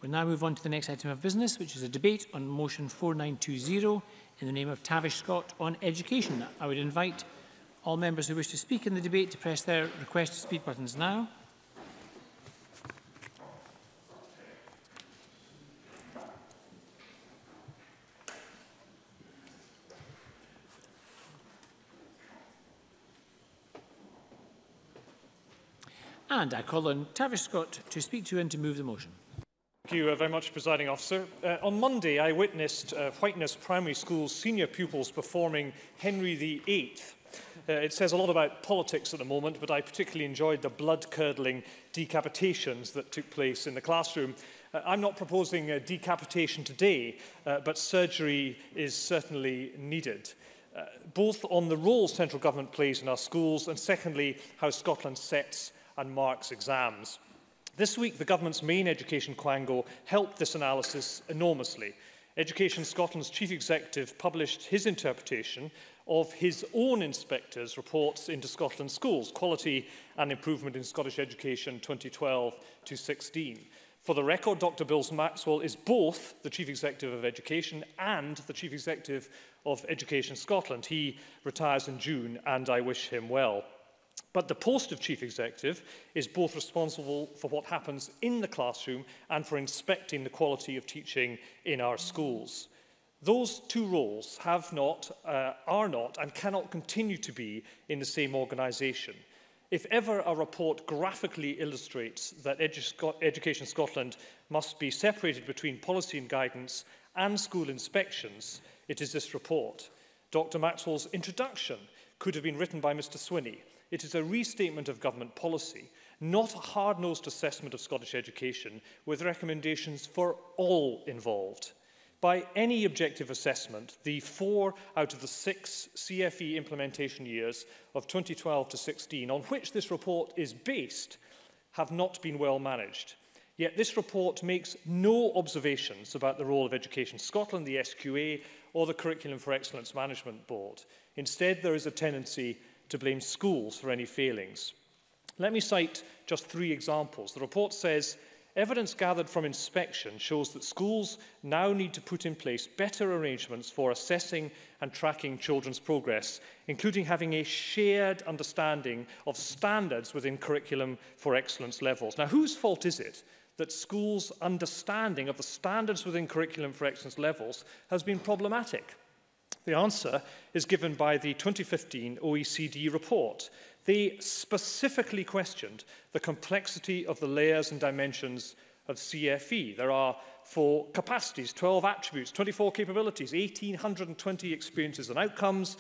We'll now move on to the next item of business, which is a debate on motion 4920 in the name of Tavish Scott on education. I would invite all members who wish to speak in the debate to press their request to speak buttons now. And I call on Tavish Scott to speak to and to move the motion. Thank you very much, Presiding Officer. On Monday, I witnessed Whiteness Primary School's senior pupils performing Henry VIII. It says a lot about politics at the moment, but I particularly enjoyed the blood-curdling decapitations that took place in the classroom. I'm not proposing a decapitation today, but surgery is certainly needed, both on the role central government plays in our schools and, secondly, how Scotland sets and marks exams. This week, the government's main education quango helped this analysis enormously. Education Scotland's chief executive published his interpretation of his own inspectors' reports into Scotland's schools, Quality and Improvement in Scottish Education 2012-16. For the record, Dr. Bill Maxwell is both the Chief Executive of Education and the Chief Executive of Education Scotland. He retires in June, and I wish him well. But the post of Chief Executive is both responsible for what happens in the classroom and for inspecting the quality of teaching in our schools. Those two roles have not, are not, and cannot continue to be in the same organisation. If ever a report graphically illustrates that Education Scotland must be separated between policy and guidance and school inspections, it is this report. Dr. Maxwell's introduction could have been written by Mr. Swinney. It is a restatement of government policy, not a hard-nosed assessment of Scottish education with recommendations for all involved. By any objective assessment, the 4 out of the 6 CFE implementation years of 2012-16 on which this report is based have not been well managed. Yet this report makes no observations about the role of Education Scotland, the SQA, or the Curriculum for Excellence Management Board. Instead, there is a tendency to blame schools for any failings. Let me cite just 3 examples. The report says, evidence gathered from inspection shows that schools now need to put in place better arrangements for assessing and tracking children's progress, including having a shared understanding of standards within curriculum for excellence levels. Now, whose fault is it that schools' understanding of the standards within curriculum for excellence levels has been problematic? The answer is given by the 2015 OECD report. They specifically questioned the complexity of the layers and dimensions of CFE. There are 4 capacities, 12 attributes, 24 capabilities, 1,820 experiences and outcomes,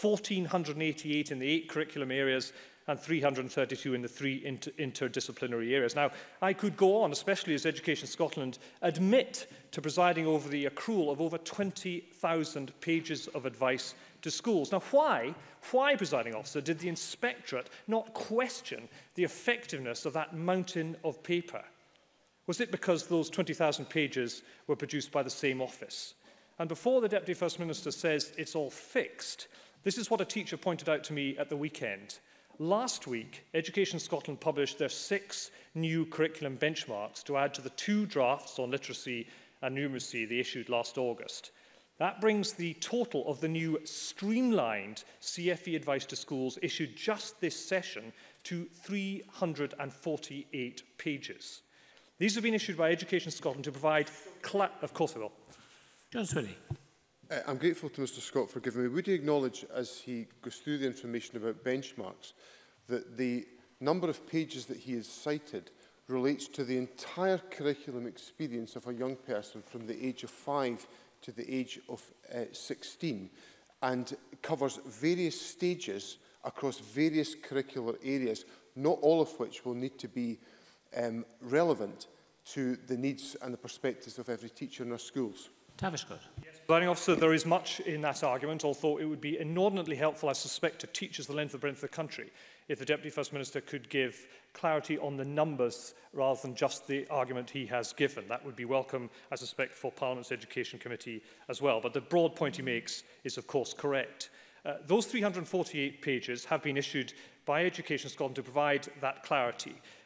1,488 in the 8 curriculum areas, and 332 in the 3 interdisciplinary areas. Now, I could go on, especially as Education Scotland admit to presiding over the accrual of over 20,000 pages of advice to schools. Now, why, Presiding Officer, did the Inspectorate not question the effectiveness of that mountain of paper? Was it because those 20,000 pages were produced by the same office? And before the Deputy First Minister says it's all fixed, this is what a teacher pointed out to me at the weekend. Last week, Education Scotland published their 6 new curriculum benchmarks to add to the 2 drafts on literacy and numeracy they issued last August. That brings the total of the new streamlined CFE advice to schools issued just this session to 348 pages. These have been issued by Education Scotland to provide... Of course I will. John Swinney. I'm grateful to Mr Scott for giving me. Would he acknowledge, as he goes through the information about benchmarks, that the number of pages that he has cited relates to the entire curriculum experience of a young person from the age of 5 to the age of 16 and covers various stages across various curricular areas, not all of which will need to be relevant to the needs and the perspectives of every teacher in our schools? Tavish Scott. Yes, Presiding Officer, there is much in that argument, although it would be inordinately helpful, I suspect, to teachers the length and breadth of the country if the Deputy First Minister could give clarity on the numbers rather than just the argument he has given. That would be welcome, I suspect, for Parliament's Education Committee as well. But the broad point he makes is, of course, correct. Those 348 pages have been issued by Education Scotland to provide that clarity.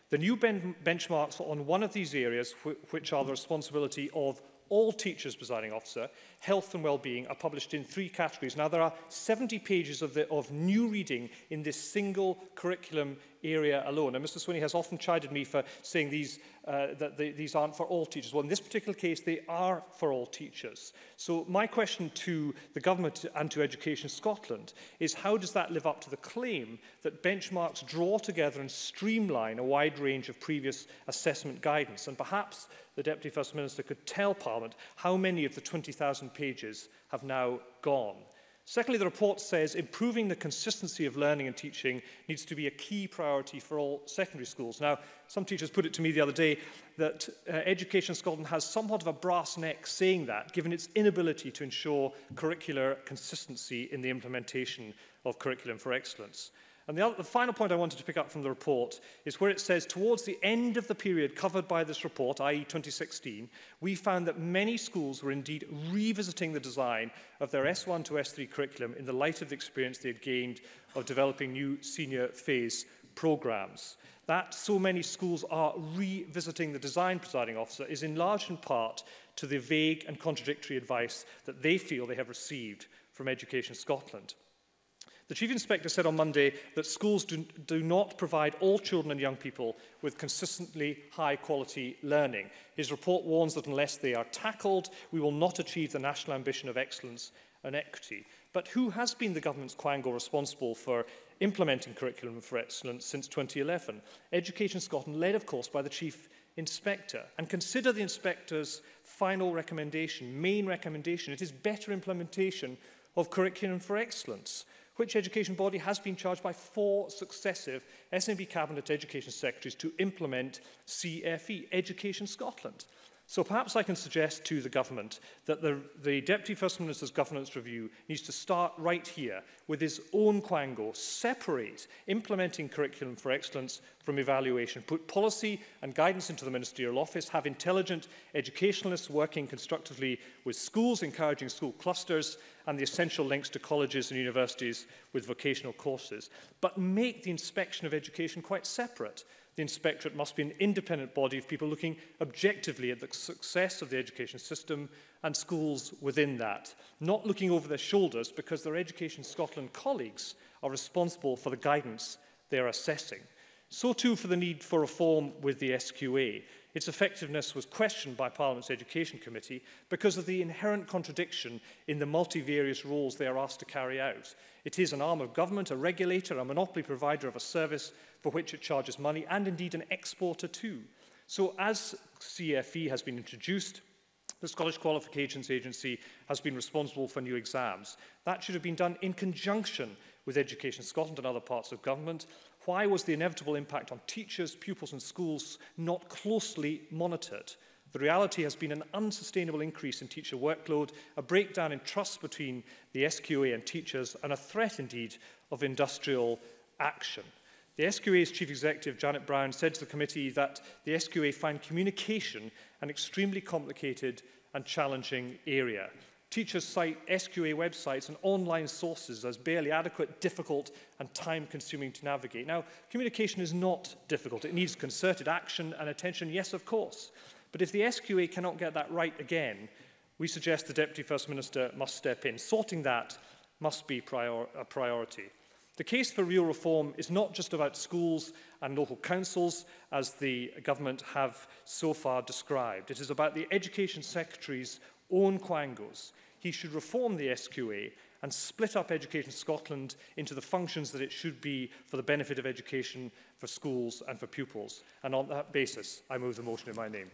The new benchmarks on one of these areas, which are the responsibility of all teachers, presiding officer, health and well-being, are published in 3 categories. Now, there are 70 pages of new reading in this single curriculum area alone. And Mr Swinney has often chided me for saying these aren't for all teachers. Well, in this particular case, they are for all teachers. So my question to the government and to Education Scotland is, how does that live up to the claim that benchmarks draw together and streamline a wide range of previous assessment guidance? And perhaps the Deputy First Minister could tell Parliament how many of the 20,000 pages have now gone. Secondly, the report says improving the consistency of learning and teaching needs to be a key priority for all secondary schools. Now, some teachers put it to me the other day that Education Scotland has somewhat of a brass neck saying that, given its inability to ensure curricular consistency in the implementation of Curriculum for Excellence. And the final point I wanted to pick up from the report is where it says, towards the end of the period covered by this report, i.e. 2016, we found that many schools were indeed revisiting the design of their S1 to S3 curriculum in the light of the experience they had gained of developing new senior phase programmes. That so many schools are revisiting the design, presiding officer, is in large part to the vague and contradictory advice that they feel they have received from Education Scotland. The Chief Inspector said on Monday that schools do not provide all children and young people with consistently high-quality learning. His report warns that unless they are tackled, we will not achieve the national ambition of excellence and equity. But who has been the government's quango responsible for implementing Curriculum for Excellence since 2011? Education Scotland, led, of course, by the Chief Inspector. And consider the Inspector's final recommendation, main recommendation. It is better implementation of Curriculum for Excellence. Which education body has been charged by 4 successive SNB Cabinet Education Secretaries to implement CFE, Education Scotland. So perhaps I can suggest to the government that the Deputy First Minister's governance review needs to start right here with his own quango, separate implementing Curriculum for Excellence from evaluation, put policy and guidance into the ministerial office, have intelligent educationalists working constructively with schools, encouraging school clusters, and the essential links to colleges and universities with vocational courses. But make the inspection of education quite separate. The Inspectorate must be an independent body of people looking objectively at the success of the education system and schools within that, not looking over their shoulders because their Education Scotland colleagues are responsible for the guidance they are assessing. So too for the need for reform with the SQA. Its effectiveness was questioned by Parliament's Education Committee because of the inherent contradiction in the multivarious roles they are asked to carry out. It is an arm of government, a regulator, a monopoly provider of a service for which it charges money, and indeed an exporter too. So as CFE has been introduced, the Scottish Qualifications Agency has been responsible for new exams. That should have been done in conjunction with Education Scotland and other parts of government. Why was the inevitable impact on teachers, pupils and schools not closely monitored? The reality has been an unsustainable increase in teacher workload, a breakdown in trust between the SQA and teachers, and a threat indeed of industrial action. The SQA's Chief Executive, Janet Brown, said to the committee that the SQA find communication an extremely complicated and challenging area. Teachers cite SQA websites and online sources as barely adequate, difficult and time-consuming to navigate. Now, communication is not difficult. It needs concerted action and attention, yes, of course. But if the SQA cannot get that right again, we suggest the Deputy First Minister must step in. Sorting that must be a priority. The case for real reform is not just about schools and local councils, as the government have so far described. It is about the Education Secretary's own quangos. He should reform the SQA and split up Education Scotland into the functions that it should be for the benefit of education for schools and for pupils. And on that basis, I move the motion in my name.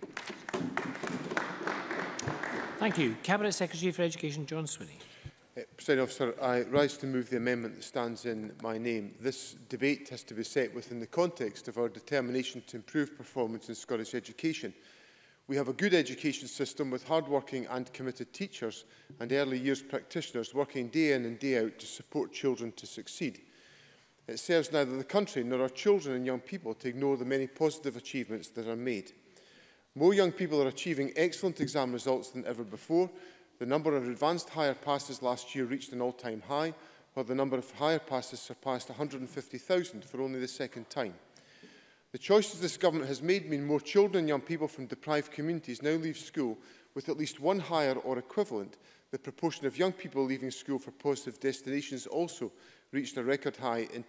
Thank you. Cabinet Secretary for Education, John Swinney. Presiding Officer, I rise to move the amendment that stands in my name. This debate has to be set within the context of our determination to improve performance in Scottish education. We have a good education system with hard-working and committed teachers and early years practitioners working day in and day out to support children to succeed. It serves neither the country nor our children and young people to ignore the many positive achievements that are made. More young people are achieving excellent exam results than ever before. The number of advanced higher passes last year reached an all-time high, while the number of higher passes surpassed 150,000 for only the second time. The choices this government has made mean more children and young people from deprived communities now leave school with at least one higher or equivalent. The proportion of young people leaving school for positive destinations also reached a record high in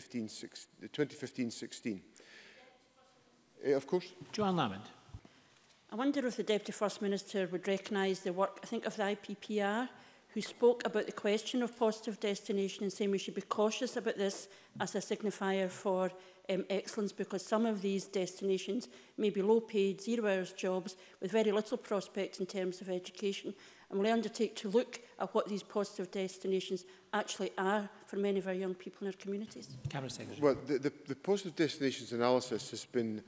2015-16. Of course. Joanne Lamond. I wonder if the Deputy First Minister would recognise the work, I think, of the IPPR, who spoke about the question of positive destination and saying we should be cautious about this as a signifier for excellence, because some of these destinations may be low-paid, zero-hours jobs with very little prospects in terms of education. And will I undertake to look at what these positive destinations actually are for many of our young people in our communities? Cabinet Secretary. Well, the positive destinations analysis has been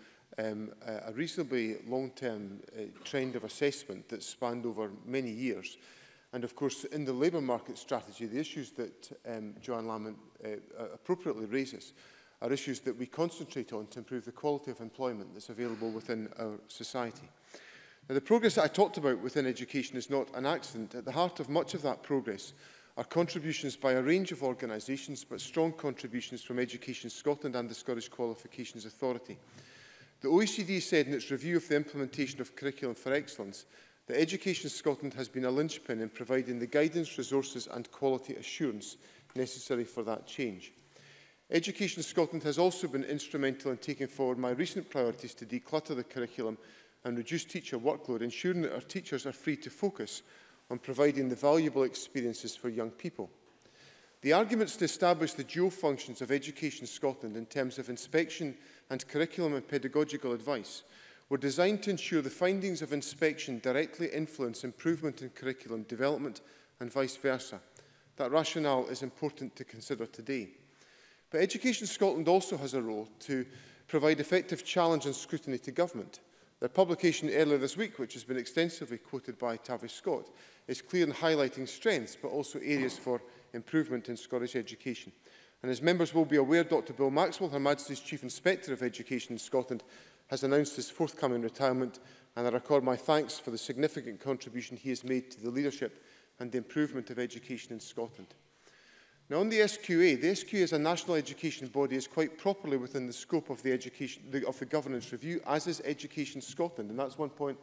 a reasonably long-term trend of assessment that's spanned over many years. And of course, in the labour market strategy, the issues that Joanne Lamont appropriately raises are issues that we concentrate on to improve the quality of employment that's available within our society. Now, the progress that I talked about within education is not an accident. At the heart of much of that progress are contributions by a range of organisations, but strong contributions from Education Scotland and the Scottish Qualifications Authority. The OECD said in its review of the implementation of Curriculum for Excellence that Education Scotland has been a linchpin in providing the guidance, resources and quality assurance necessary for that change. Education Scotland has also been instrumental in taking forward my recent priorities to declutter the curriculum and reduce teacher workload, ensuring that our teachers are free to focus on providing the valuable experiences for young people. The arguments to establish the dual functions of Education Scotland in terms of inspection and curriculum and pedagogical advice were designed to ensure the findings of inspection directly influence improvement in curriculum development and vice versa. That rationale is important to consider today. But Education Scotland also has a role to provide effective challenge and scrutiny to government. Their publication earlier this week, which has been extensively quoted by Tavish Scott, is clear in highlighting strengths but also areas for improvement in Scottish education. And as members will be aware, Dr Bill Maxwell, Her Majesty's Chief Inspector of Education in Scotland, has announced his forthcoming retirement, and I record my thanks for the significant contribution he has made to the leadership and the improvement of education in Scotland. Now, on the SQA is a national education body, is quite properly within the scope of the governance review, as is Education Scotland, and that's one point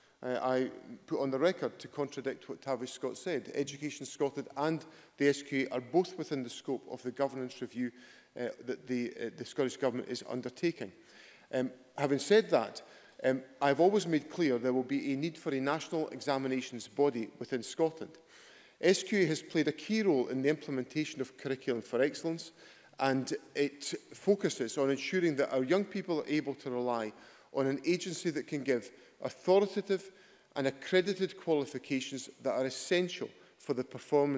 I put on the record to contradict what Tavish Scott said. Education Scotland and the SQA are both within the scope of the governance review that the Scottish Government is undertaking. Having said that, I've always made clear there will be a need for a national examinations body within Scotland. SQA has played a key role in the implementation of Curriculum for Excellence, and it focuses on ensuring that our young people are able to rely on an agency that can give authoritative and accredited qualifications that are essential for the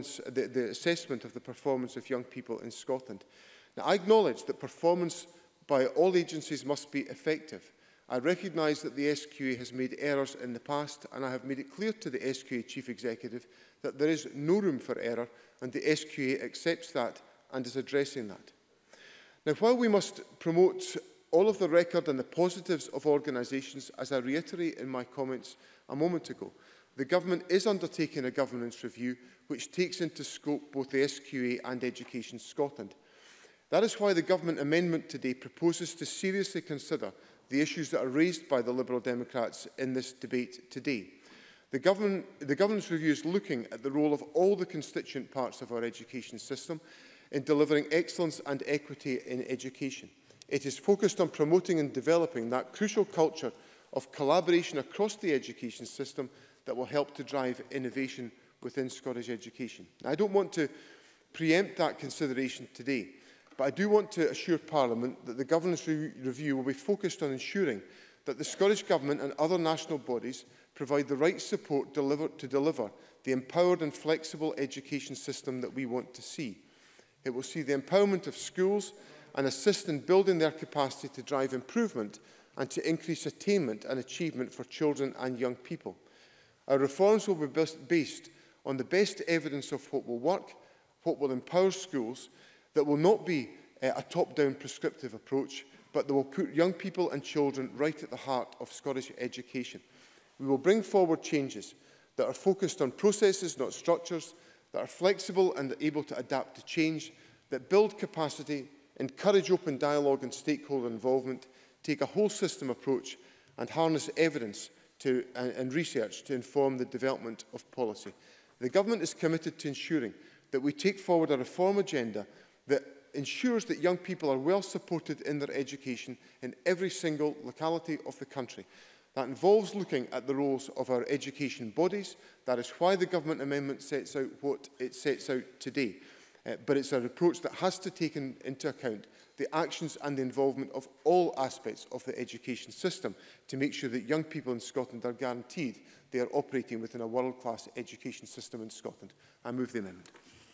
assessment of the performance of young people in Scotland. Now, I acknowledge that performance by all agencies must be effective. I recognise that the SQA has made errors in the past, and I have made it clear to the SQA Chief Executive that there is no room for error, and the SQA accepts that and is addressing that. Now, while we must promote all of the record and the positives of organisations, as I reiterate in my comments a moment ago, the Government is undertaking a governance review which takes into scope both the SQA and Education Scotland. That is why the Government amendment today proposes to seriously consider the issues that are raised by the Liberal Democrats in this debate today. The governance review is looking at the role of all the constituent parts of our education system in delivering excellence and equity in education. It is focused on promoting and developing that crucial culture of collaboration across the education system that will help to drive innovation within Scottish education. Now, I don't want to preempt that consideration today, but I do want to assure Parliament that the governance review will be focused on ensuring that the Scottish Government and other national bodies provide the right support to deliver the empowered and flexible education system that we want to see. It will see the empowerment of schools and assist in building their capacity to drive improvement and to increase attainment and achievement for children and young people. Our reforms will be based on the best evidence of what will work, what will empower schools, that will not be a top-down prescriptive approach, but that will put young people and children right at the heart of Scottish education. We will bring forward changes that are focused on processes, not structures, that are flexible and able to adapt to change, that build capacity, encourage open dialogue and stakeholder involvement, take a whole system approach and harness evidence and research to inform the development of policy. The Government is committed to ensuring that we take forward a reform agenda that ensures that young people are well supported in their education in every single locality of the country. That involves looking at the roles of our education bodies. That is why the Government amendment sets out what it sets out today. But it's an approach that has to take into account the actions and the involvement of all aspects of the education system to make sure that young people in Scotland are guaranteed they are operating within a world-class education system in Scotland. I move the amendment.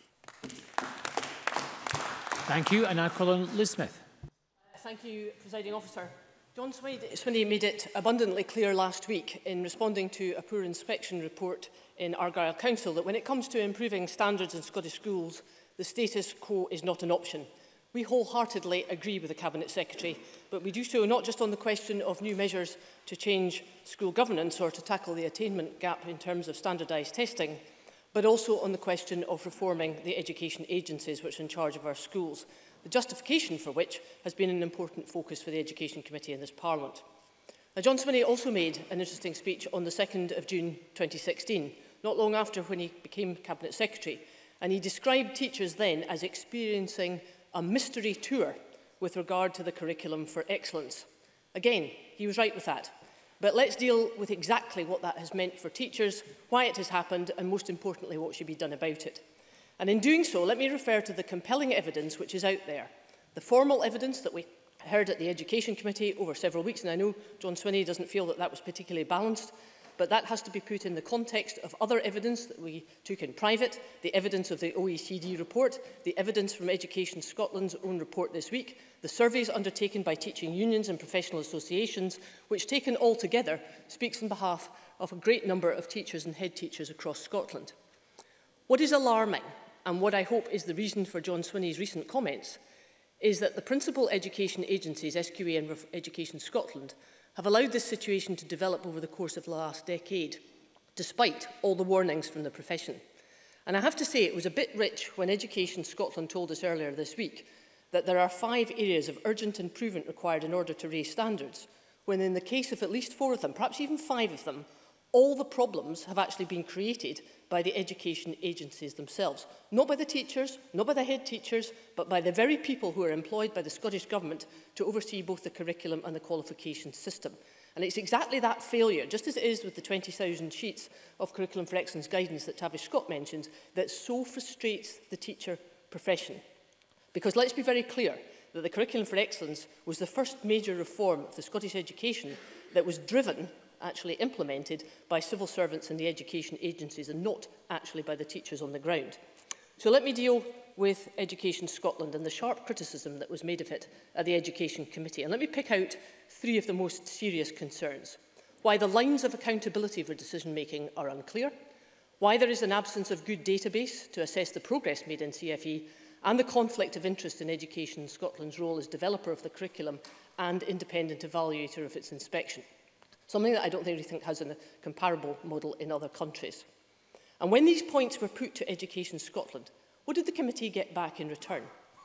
Thank you. And I call on Liz Smith. Thank you, Presiding Officer. John Swinney made it abundantly clear last week in responding to a poor inspection report in Argyll Council that when it comes to improving standards in Scottish schools, the status quo is not an option. We wholeheartedly agree with the Cabinet Secretary, but we do so not just on the question of new measures to change school governance or to tackle the attainment gap in terms of standardised testing, but also on the question of reforming the education agencies which are in charge of our schools, the justification for which has been an important focus for the Education Committee in this Parliament. Now, John Swinney also made an interesting speech on the 2nd of June 2016, not long after when he became Cabinet Secretary, and he described teachers then as experiencing a mystery tour with regard to the curriculum for excellence. Again, he was right with that. But let's deal with exactly what that has meant for teachers, why it has happened, and most importantly, what should be done about it. And in doing so, let me refer to the compelling evidence which is out there. The formal evidence that we heard at the Education Committee over several weeks, and I know John Swinney doesn't feel that that was particularly balanced, but that has to be put in the context of other evidence that we took in private, the evidence of the OECD report, the evidence from Education Scotland's own report this week, the surveys undertaken by teaching unions and professional associations, which taken all together speaks on behalf of a great number of teachers and head teachers across Scotland. What is alarming, and what I hope is the reason for John Swinney's recent comments, is that the principal education agencies, SQA and Education Scotland, have allowed this situation to develop over the course of the last decade, despite all the warnings from the profession. And I have to say it was a bit rich when Education Scotland told us earlier this week that there are 5 areas of urgent improvement required in order to raise standards, when in the case of at least 4 of them, perhaps even 5 of them, all the problems have actually been created by the education agencies themselves. Not by the teachers, not by the head teachers, but by the very people who are employed by the Scottish Government to oversee both the curriculum and the qualification system. And it's exactly that failure, just as it is with the 20,000 sheets of Curriculum for Excellence guidance that Tavish Scott mentioned, that so frustrates the teacher profession. Because let's be very clear that the Curriculum for Excellence was the first major reform of the Scottish education that was driven, actually implemented, by civil servants and the education agencies and not actually by the teachers on the ground. So let me deal with Education Scotland and the sharp criticism that was made of it at the Education Committee. And let me pick out 3 of the most serious concerns. Why the lines of accountability for decision-making are unclear, why there is an absence of good database to assess the progress made in CFE, and the conflict of interest in Education Scotland's role as developer of the curriculum and independent evaluator of its inspection. Something that I don't really think has a comparable model in other countries. And when these points were put to Education Scotland, what did the committee get back in return?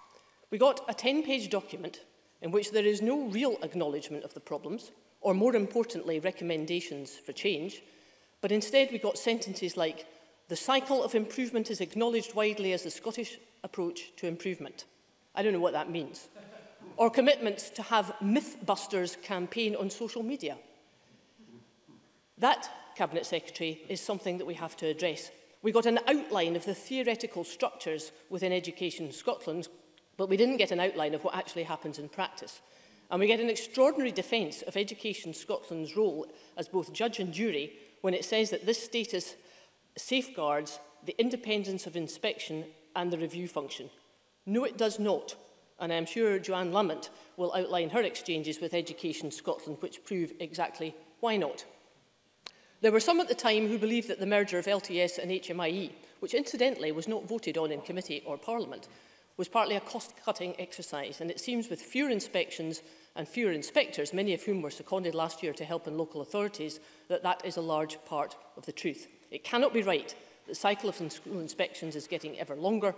We got a 10-page document in which there is no real acknowledgement of the problems, or more importantly, recommendations for change, but instead we got sentences like, "The cycle of improvement is acknowledged widely as the Scottish approach to improvement." I don't know what that means. Or commitments to have Mythbusters campaign on social media. That, Cabinet Secretary, is something that we have to address. We got an outline of the theoretical structures within Education Scotland, but we didn't get an outline of what actually happens in practice. And we get an extraordinary defence of Education Scotland's role as both judge and jury when it says that this status safeguards the independence of inspection and the review function. No, it does not. And I'm sure Joanne Lamont will outline her exchanges with Education Scotland, which prove exactly why not. There were some at the time who believed that the merger of LTS and HMIE, which incidentally was not voted on in committee or Parliament, was partly a cost-cutting exercise, and it seems with fewer inspections and fewer inspectors, many of whom were seconded last year to help in local authorities, that that is a large part of the truth. It cannot be right that the cycle of school inspections is getting ever longer,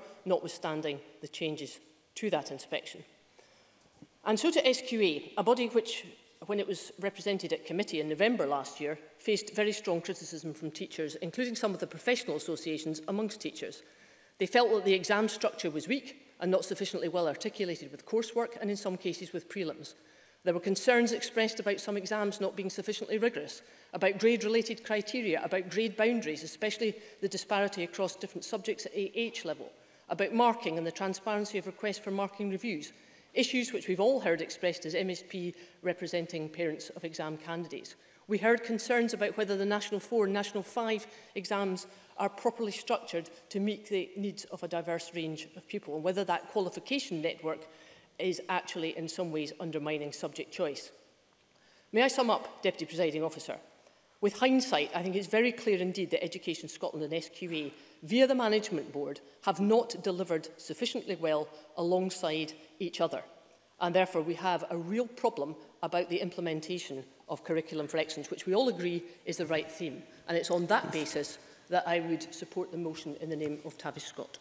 notwithstanding the changes to that inspection. And so to SQA, a body which when it was represented at committee in November last year, faced very strong criticism from teachers, including some of the professional associations amongst teachers. They felt that the exam structure was weak and not sufficiently well articulated with coursework and in some cases with prelims. There were concerns expressed about some exams not being sufficiently rigorous, about grade-related criteria, about grade boundaries, especially the disparity across different subjects at AH level, about marking and the transparency of requests for marking reviews, issues which we've all heard expressed as MSP representing parents of exam candidates. We heard concerns about whether the National 4 and National 5 exams are properly structured to meet the needs of a diverse range of people, and whether that qualification network is actually in some ways undermining subject choice. May I sum up, Deputy Presiding Officer? With hindsight, I think it's very clear indeed that Education Scotland and SQA, via the Management Board, have not delivered sufficiently well alongside each other. And therefore, we have a real problem about the implementation of Curriculum for Excellence, which we all agree is the right theme. And it's on that basis that I would support the motion in the name of Tavish Scott.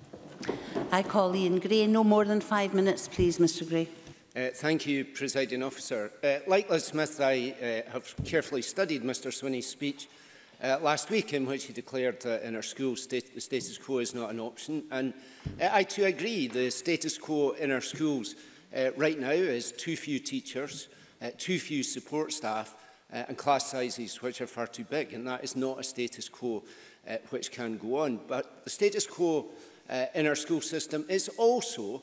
I call Ian Gray. No more than 5 minutes, please, Mr Gray. Thank you, Presiding Officer. Like Liz Smith, I have carefully studied Mr Swinney's speech last week, in which he declared that in our schools the status quo is not an option. And I too agree. The status quo in our schools right now is too few teachers, too few support staff, and class sizes which are far too big. And that is not a status quo which can go on. But the status quo in our school system is also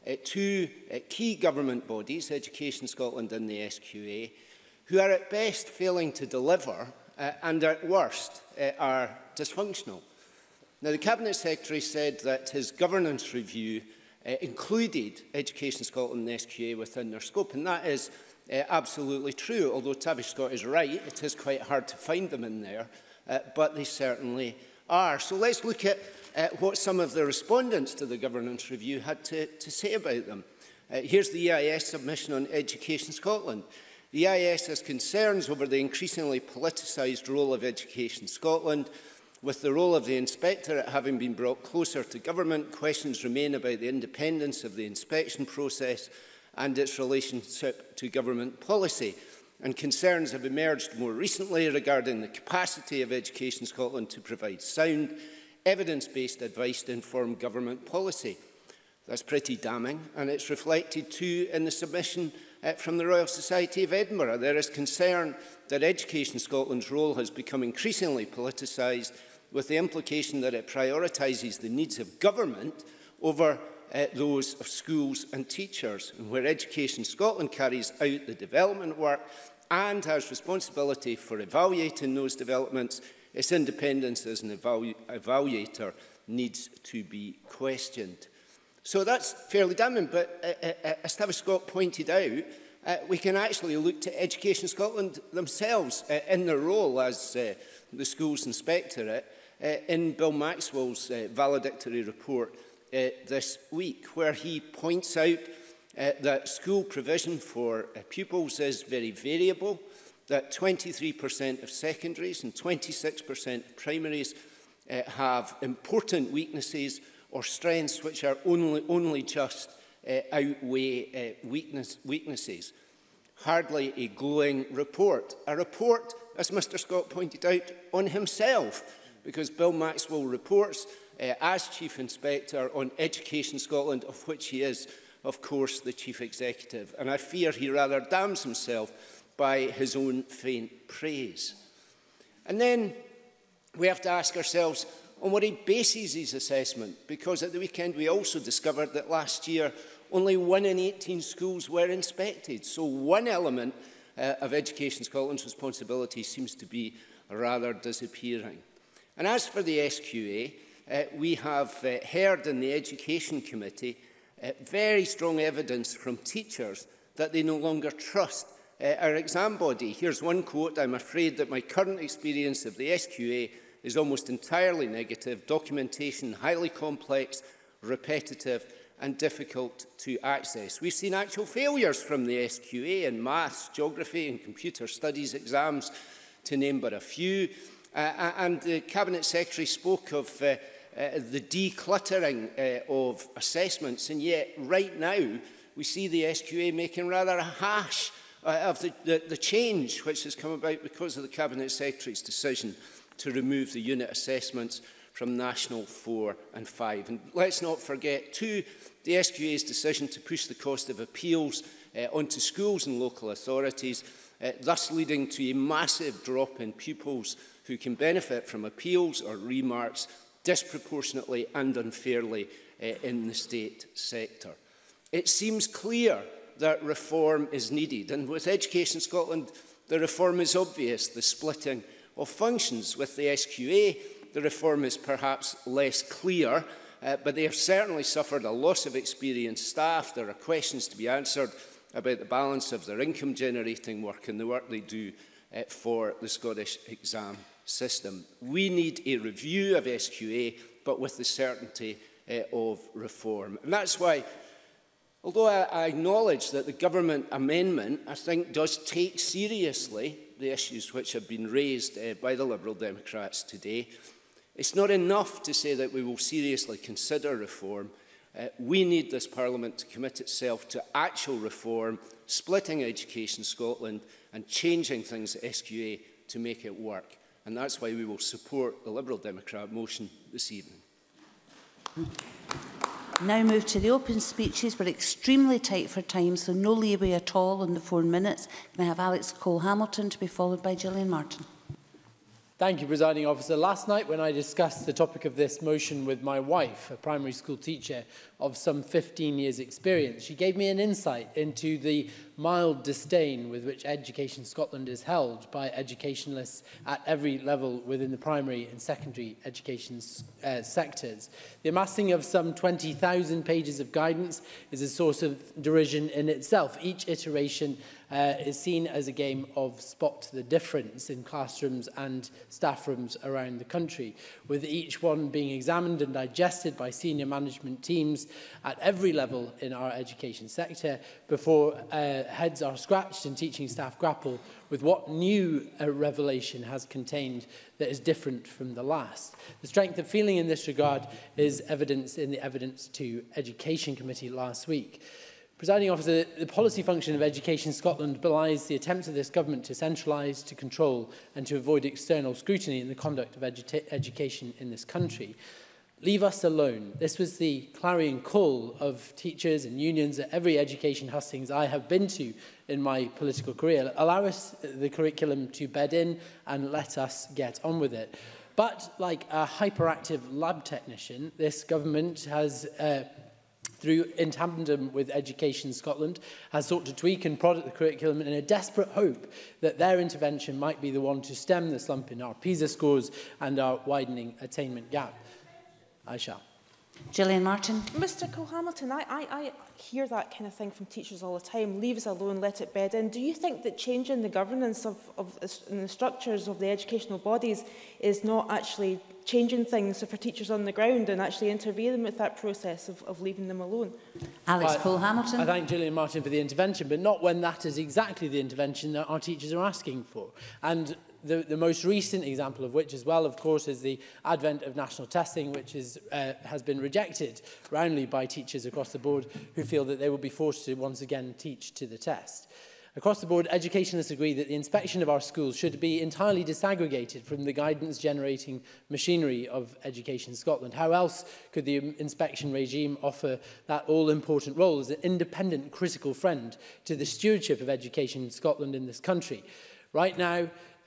two key government bodies, Education Scotland and the SQA, who are at best failing to deliver and at worst are dysfunctional. Now, the Cabinet Secretary said that his governance review included Education Scotland and the SQA within their scope, and that is absolutely true. Although Tavish Scott is right, it is quite hard to find them in there, but they certainly are. So let's look at what some of the respondents to the governance review had to say about them. Here's the EIS submission on Education Scotland. The EIS has concerns over the increasingly politicised role of Education Scotland. With the role of the inspectorate having been brought closer to government, questions remain about the independence of the inspection process and its relationship to government policy. And concerns have emerged more recently regarding the capacity of Education Scotland to provide sound, evidence-based advice to inform government policy. That's pretty damning, and it's reflected too in the submission from the Royal Society of Edinburgh. There is concern that Education Scotland's role has become increasingly politicised, with the implication that it prioritises the needs of government over those of schools and teachers, and where Education Scotland carries out the development work and has responsibility for evaluating those developments, its independence as an evaluator needs to be questioned. So that's fairly damning, but as Tavish Scott pointed out, we can actually look to Education Scotland themselves in their role as the schools inspectorate in Bill Maxwell's valedictory report this week, where he points out that school provision for pupils is very variable, that 23% of secondaries and 26% of primaries have important weaknesses or strengths which are only just outweigh weaknesses. Hardly a glowing report. A report, as Mr Scott pointed out, on himself, because Bill Maxwell reports as Chief Inspector on Education Scotland, of which he is, of course, the Chief Executive. And I fear he rather damns himself by his own faint praise. And then we have to ask ourselves on what he bases his assessment, because at the weekend we also discovered that last year only 1 in 18 schools were inspected. So one element of Education Scotland's responsibility seems to be rather disappearing. And as for the SQA, we have heard in the Education Committee very strong evidence from teachers that they no longer trust our exam body. Here's one quote: "I'm afraid that my current experience of the SQA is almost entirely negative. Documentation highly complex, repetitive and difficult to access." We've seen actual failures from the SQA in maths, geography and computer studies exams, to name but a few. And the Cabinet Secretary spoke of the decluttering of assessments, and yet right now we see the SQA making rather a hash of the change which has come about because of the Cabinet Secretary's decision to remove the unit assessments from National 4 and 5. And let's not forget, too, the SQA's decision to push the cost of appeals onto schools and local authorities, thus leading to a massive drop in pupils who can benefit from appeals or remarks disproportionately and unfairly in the state sector. It seems clear that reform is needed, and with Education Scotland, the reform is obvious, the splitting of functions. With the SQA, the reform is perhaps less clear, but they have certainly suffered a loss of experienced staff. There are questions to be answered about the balance of their income-generating work and the work they do for the Scottish exam system. We need a review of SQA, but with the certainty of reform. And that's why, although I acknowledge that the government amendment, I think, does take seriously the issues which have been raised by the Liberal Democrats today, it's not enough to say that we will seriously consider reform. We need this Parliament to commit itself to actual reform, splitting Education Scotland and changing things at SQA to make it work. And that's why we will support the Liberal Democrat motion this evening. Now move to the open speeches. We're extremely tight for time, so no leeway at all in the 4 minutes. Can I have Alex Cole-Hamilton to be followed by Gillian Martin? Thank you, Presiding Officer. Last night, when I discussed the topic of this motion with my wife, a primary school teacher of some 15 years' experience, she gave me an insight into the mild disdain with which Education Scotland is held by educationalists at every level within the primary and secondary education sectors. The amassing of some 20,000 pages of guidance is a source of derision in itself. Each iteration is seen as a game of spot the difference in classrooms and staff rooms around the country, with each one being examined and digested by senior management teams at every level in our education sector before heads are scratched and teaching staff grapple with what new revelation has contained that is different from the last. The strength of feeling in this regard is evidenced in the evidence to Education Committee last week. Presiding Officer, the policy function of Education Scotland belies the attempts of this government to centralise, to control and to avoid external scrutiny in the conduct of education in this country. Leave us alone. This was the clarion call of teachers and unions at every education hustings I have been to in my political career. Allow us the curriculum to bed in and let us get on with it. But like a hyperactive lab technician, this government has in tandem with Education Scotland, has sought to tweak and product the curriculum in a desperate hope that their intervention might be the one to stem the slump in our PISA scores and our widening attainment gap. I shall. Gillian Martin. Mr Cole-Hamilton, I hear that kind of thing from teachers all the time. Leave us alone, let it bed in. Do you think that changing the governance of and the structures of the educational bodies is not actually changing things for teachers on the ground and actually intervening with that process of leaving them alone? Alex Cole-Hamilton. I thank Gillian Martin for the intervention, but not when that is exactly the intervention that our teachers are asking for. And the most recent example of which as well, of course, is the advent of national testing, which is, has been rejected roundly by teachers across the board who feel that they will be forced to once again teach to the test. Across the board, educationalists agree that the inspection of our schools should be entirely disaggregated from the guidance-generating machinery of Education Scotland. How else could the inspection regime offer that all-important role as an independent, critical friend to the stewardship of Education Scotland in this country? Right now,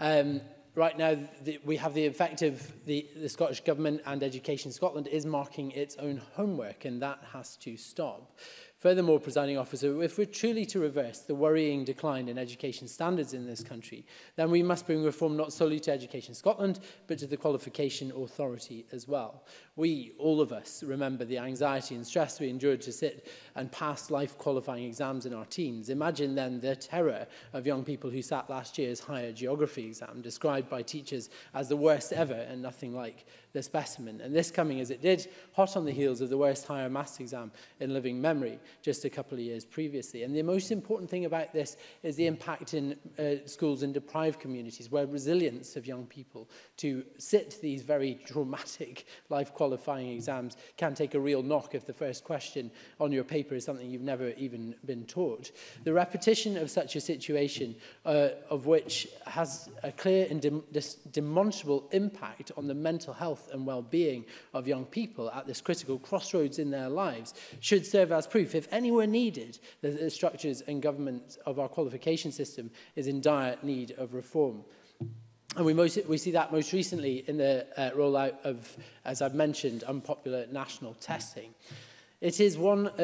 we have the effect of the Scottish Government and Education Scotland is marking its own homework, and that has to stop. Furthermore, Presiding Officer, if we're truly to reverse the worrying decline in education standards in this country, then we must bring reform not solely to Education Scotland, but to the Qualification Authority as well. We, all of us, remember the anxiety and stress we endured to sit and pass life-qualifying exams in our teens. Imagine then the terror of young people who sat last year's higher geography exam, described by teachers as the worst ever and nothing like the specimen. And this coming, as it did, hot on the heels of the worst higher maths exam in living memory. just a couple of years previously. And the most important thing about this is the impact in schools in deprived communities, where resilience of young people to sit these very traumatic life-qualifying exams can take a real knock if the first question on your paper is something you've never even been taught. The repetition of such a situation, of which has a clear and demonstrable impact on the mental health and well-being of young people at this critical crossroads in their lives, should serve as proof, if anywhere needed, that the structures and government of our qualification system is in dire need of reform. And we see that most recently in the rollout of, as I've mentioned, unpopular national testing. It is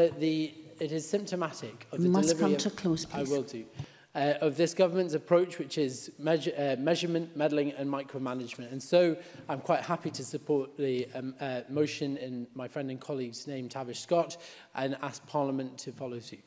symptomatic of the delivery to close, please. I will do. Of this government's approach, which is measurement, meddling and micromanagement. And so I'm quite happy to support the motion in my friend and colleague's name, Tavish Scott, and ask Parliament to follow suit.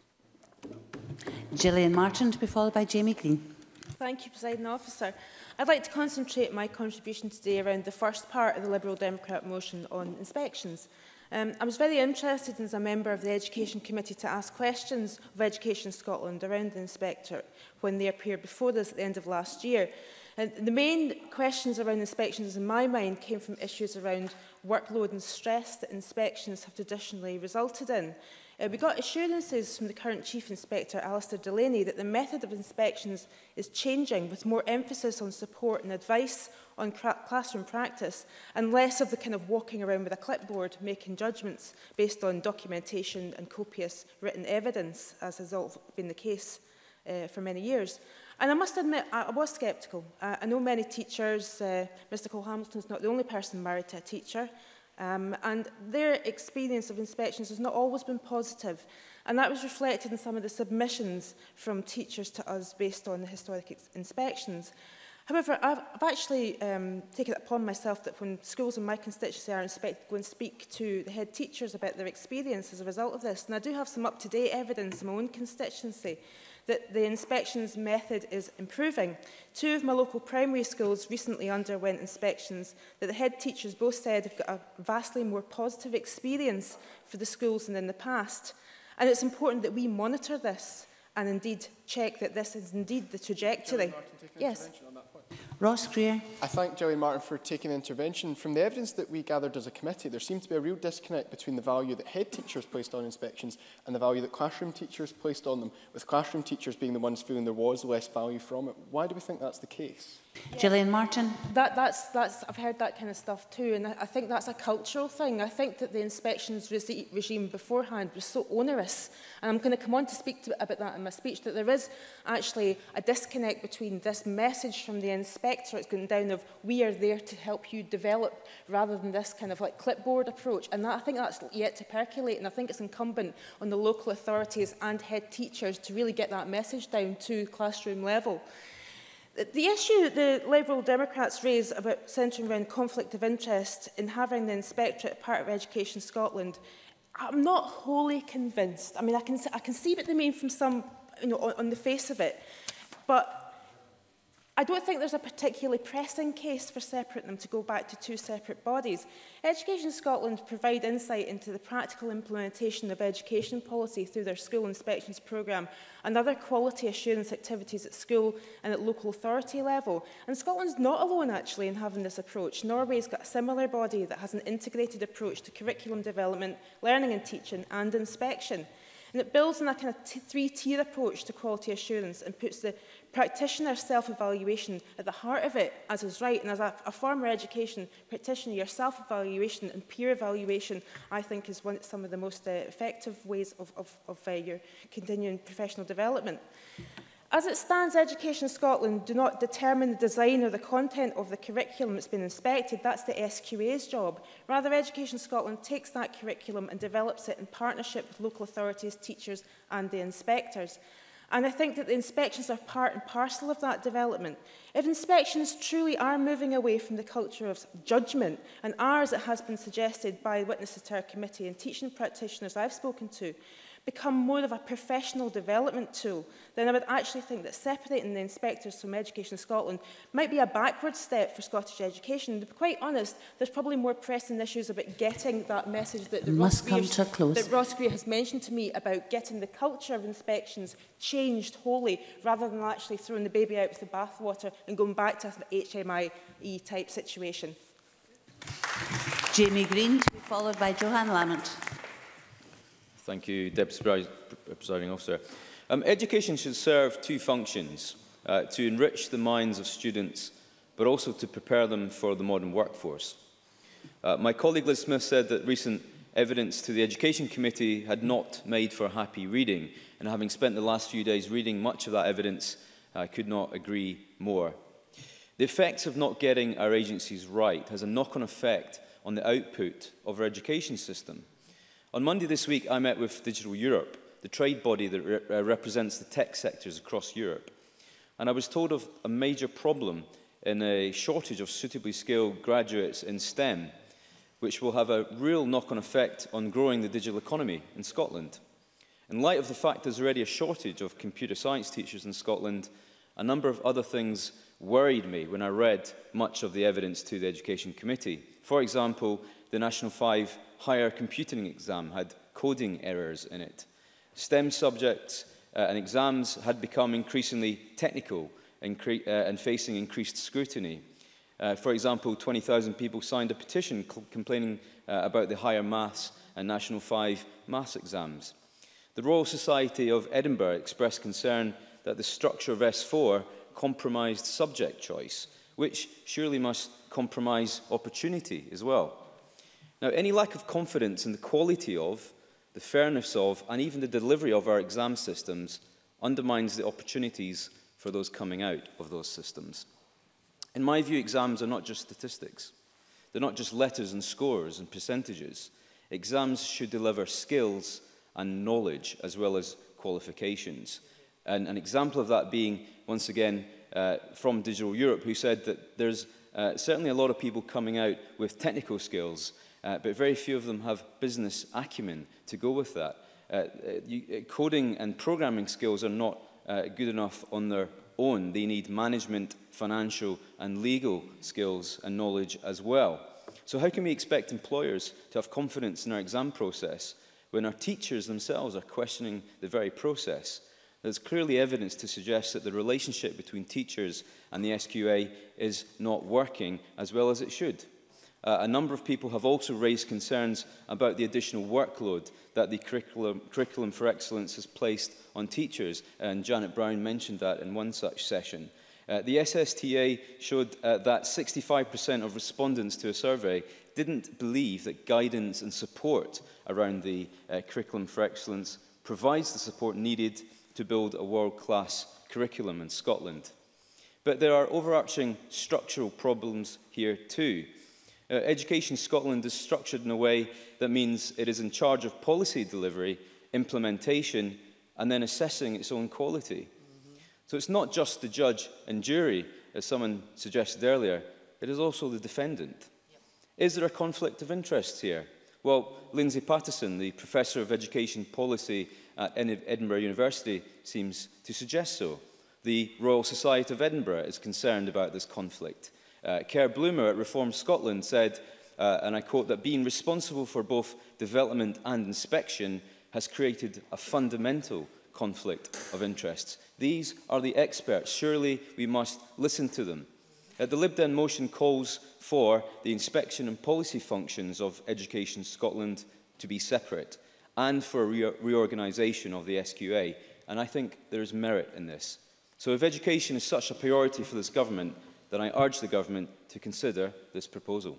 Gillian Martin, to be followed by Jamie Green. Thank you, Presiding Officer. I'd like to concentrate my contribution today around the first part of the Liberal Democrat motion on inspections. I was very interested as a member of the Education Committee to ask questions of Education Scotland around the inspectorate when they appeared before us at the end of last year. And the main questions around inspections in my mind came from issues around workload and stress that inspections have traditionally resulted in. We got assurances from the current Chief Inspector, Alistair Delaney, that the method of inspections is changing, with more emphasis on support and advice on classroom practice and less of the kind of walking around with a clipboard making judgments based on documentation and copious written evidence, as has all been the case for many years. And I must admit, I was sceptical. I know many teachers. Mr Cole-Hamilton is not the only person married to a teacher. And their experience of inspections has not always been positive. And that was reflected in some of the submissions from teachers to us based on the historic inspections. However, I've actually taken it upon myself that when schools in my constituency are inspected, go and speak to the head teachers about their experience as a result of this. And I do have some up-to-date evidence in my own constituency that the inspections method is improving. 2 of my local primary schools recently underwent inspections that the head teachers both said have got a vastly more positive experience for the schools than in the past. And it's important that we monitor this and indeed check that this is indeed the trajectory. Yes. Ross Greer. I thank Gillian Martin for taking the intervention. From the evidence that we gathered as a committee, there seemed to be a real disconnect between the value that head teachers placed on inspections and the value that classroom teachers placed on them, with classroom teachers being the ones feeling there was less value from it. Why do we think that's the case? Gillian Martin. I've heard that kind of stuff too, and I think that's a cultural thing. I think that the inspections regime beforehand was so onerous, and I'm going to come on to speak about that in my speech, that there is actually a disconnect between this message from the inspector, it's going down of we are there to help you develop, rather than this kind of like clipboard approach. And that, I think that's yet to percolate, and I think it's incumbent on the local authorities and head teachers to really get that message down to classroom level. The issue the Liberal Democrats raise about centring around conflict of interest in having the inspectorate part of Education Scotland, I'm not wholly convinced. I mean, I can see what they mean from some, on the face of it, but I don't think there's a particularly pressing case for separating them to go back to 2 separate bodies. Education Scotland provide insight into the practical implementation of education policy through their school inspections programme and other quality assurance activities at school and at local authority level. And Scotland's not alone, actually, in having this approach. Norway's got a similar body that has an integrated approach to curriculum development, learning and teaching, and inspection. And it builds on a kind of 3-tier approach to quality assurance and puts the practitioner's self-evaluation at the heart of it, as is right. And as a former education practitioner, your self-evaluation and peer evaluation, I think, is some of the most effective ways of your continuing professional development. As it stands, Education Scotland do not determine the design or the content of the curriculum that's been inspected. That's the SQA's job. Rather, Education Scotland takes that curriculum and develops it in partnership with local authorities, teachers and the inspectors. And I think that the inspections are part and parcel of that development. If inspections truly are moving away from the culture of judgment, and are, as it has been suggested by witnesses to our committee and teaching practitioners I've spoken to, become more of a professional development tool, then I would actually think that separating the inspectors from Education Scotland might be a backward step for Scottish education. To be quite honest, there's probably more pressing issues about getting that message that Ross Greer has mentioned to me about getting the culture of inspections changed wholly, rather than actually throwing the baby out with the bathwater and going back to an HMIE type situation. Jamie Green, to be followed by Johann Lamont. Thank you, Deputy Presiding Officer. Education should serve two functions, to enrich the minds of students, but also to prepare them for the modern workforce. My colleague Liz Smith said that recent evidence to the Education Committee had not made for happy reading, and having spent the last few days reading much of that evidence, I could not agree more. The effects of not getting our agencies right has a knock-on effect on the output of our education system. On Monday this week, I met with Digital Europe, the trade body that represents the tech sectors across Europe. And I was told of a major problem in a shortage of suitably skilled graduates in STEM, which will have a real knock-on effect on growing the digital economy in Scotland. In light of the fact there's already a shortage of computer science teachers in Scotland, a number of other things worried me when I read much of the evidence to the Education Committee. For example, the National 5 higher computing exam had coding errors in it. STEM subjects and exams had become increasingly technical and facing increased scrutiny. For example, 20,000 people signed a petition complaining about the higher maths and National 5 maths exams. The Royal Society of Edinburgh expressed concern that the structure of S4 compromised subject choice, which surely must compromise opportunity as well. Now, any lack of confidence in the quality of, the fairness of, and even the delivery of our exam systems undermines the opportunities for those coming out of those systems. In my view, exams are not just statistics. They're not just letters and scores and percentages. Exams should deliver skills and knowledge as well as qualifications. And an example of that being, once again, from Digital Europe, who said that there's certainly a lot of people coming out with technical skills, but very few of them have business acumen to go with that. Coding and programming skills are not good enough on their own. They need management, financial and legal skills and knowledge as well. So how can we expect employers to have confidence in our exam process when our teachers themselves are questioning the very process? There's clearly evidence to suggest that the relationship between teachers and the SQA is not working as well as it should. A number of people have also raised concerns about the additional workload that the Curriculum for Excellence has placed on teachers, and Janet Brown mentioned that in one such session. The SSTA showed that 65% of respondents to a survey didn't believe that guidance and support around the Curriculum for Excellence provides the support needed to build a world-class curriculum in Scotland. But there are overarching structural problems here too. Education Scotland is structured in a way that means it is in charge of policy delivery, implementation, and then assessing its own quality. So it's not just the judge and jury, as someone suggested earlier, it is also the defendant. Is there a conflict of interest here? Well, Lindsay Patterson, the Professor of Education Policy at Edinburgh University, seems to suggest so. The Royal Society of Edinburgh is concerned about this conflict. Kerr Bloomer at Reform Scotland said, and I quote, that being responsible for both development and inspection has created a fundamental conflict of interests. These are the experts. Surely we must listen to them. The Lib Dem motion calls for the inspection and policy functions of Education Scotland to be separate and for a reorganisation of the SQA. And I think there is merit in this. So if education is such a priority for this government, then I urge the government to consider this proposal.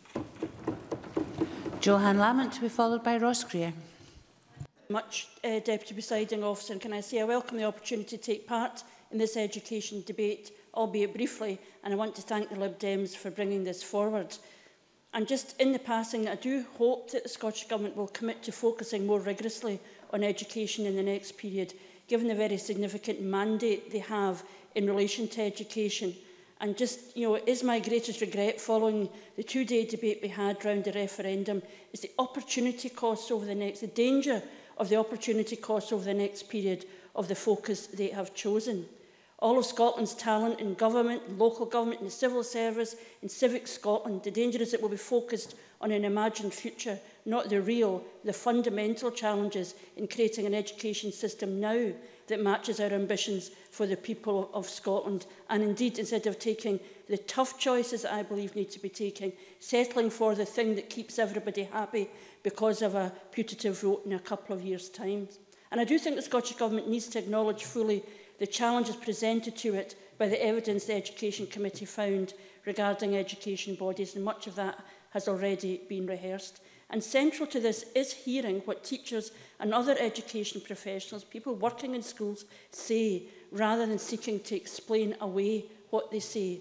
Johann Lamont, to be followed by Ross Greer. Much, Deputy Presiding Officer, and can I say I welcome the opportunity to take part in this education debate, albeit briefly, and I want to thank the Lib Dems for bringing this forward. And just in the passing, I do hope that the Scottish Government will commit to focusing more rigorously on education in the next period, given the very significant mandate they have in relation to education. And just, you know, it is my greatest regret following the two-day debate we had around the referendum is the opportunity costs over the next, the danger of the opportunity costs over the next period of the focus they have chosen. All of Scotland's talent in government, in local government, in the civil service, in civic Scotland, the danger is it will be focused on an imagined future, not the real, the fundamental challenges in creating an education system now that matches our ambitions for the people of Scotland. And indeed, instead of taking the tough choices that I believe need to be taken, settling for the thing that keeps everybody happy because of a putative vote in a couple of years' time. And I do think the Scottish Government needs to acknowledge fully the challenges presented to it by the evidence the Education Committee found regarding education bodies, and much of that has already been rehearsed. And central to this is hearing what teachers and other education professionals, people working in schools, say, rather than seeking to explain away what they say.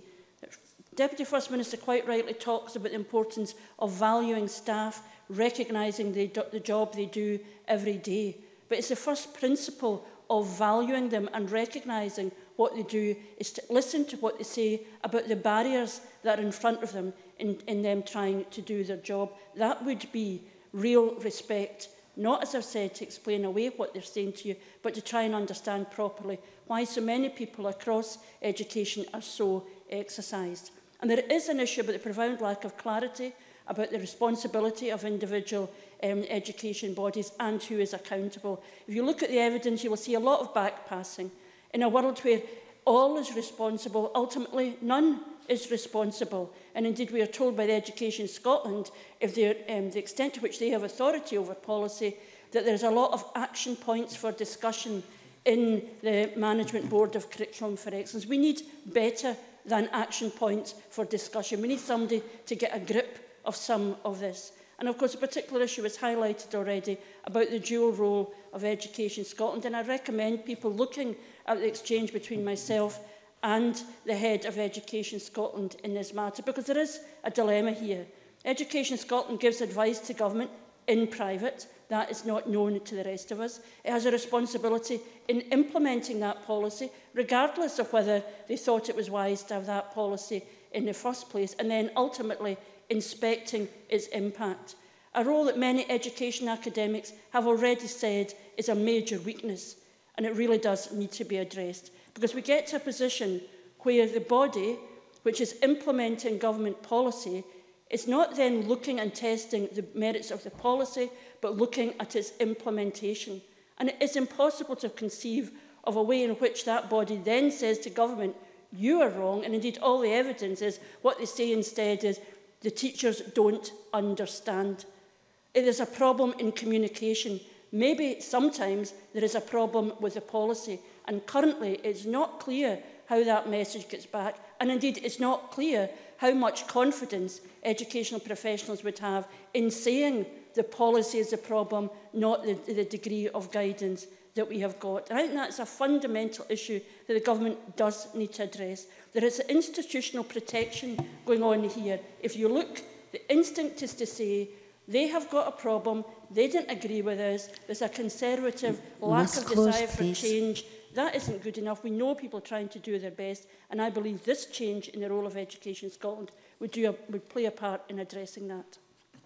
Deputy First Minister quite rightly talks about the importance of valuing staff, recognising the job they do every day. But it's the first principle of valuing them and recognising what they do is to listen to what they say about the barriers that are in front of them in them trying to do their job. That would be real respect, not, as I've said, to explain away what they're saying to you, but to try and understand properly why so many people across education are so exercised. And there is an issue about the profound lack of clarity about the responsibility of individual education bodies and who is accountable. If you look at the evidence, you will see a lot of backpassing. In a world where all is responsible, ultimately none is responsible. And indeed, we are told by the Education Scotland, if the extent to which they have authority over policy, that there's a lot of action points for discussion in the Management Board of Curriculum for Excellence. We need better than action points for discussion. We need somebody to get a grip of some of this. And of course, a particular issue was highlighted already about the dual role of Education Scotland. And I recommend people looking at the exchange between myself and the head of Education Scotland in this matter, because there is a dilemma here. Education Scotland gives advice to government in private. That is not known to the rest of us. It has a responsibility in implementing that policy, regardless of whether they thought it was wise to have that policy in the first place, and then ultimately inspecting its impact. A role that many education academics have already said is a major weakness, and it really does need to be addressed, because we get to a position where the body, which is implementing government policy, is not then looking and testing the merits of the policy, but looking at its implementation. And it is impossible to conceive of a way in which that body then says to government, you are wrong, and indeed all the evidence is what they say instead is the teachers don't understand. It is a problem in communication. Maybe sometimes there is a problem with the policy, and currently it's not clear how that message gets back, and indeed it's not clear how much confidence educational professionals would have in saying the policy is the problem, not the degree of guidance that we have got. And I think that's a fundamental issue that the government does need to address. There is institutional protection going on here. If you look, the instinct is to say, they have got a problem, they didn't agree with us, there's a conservative lack of desire for change. That isn't good enough. We know people trying to do their best, and I believe this change in the role of Education Scotland would play a part in addressing that.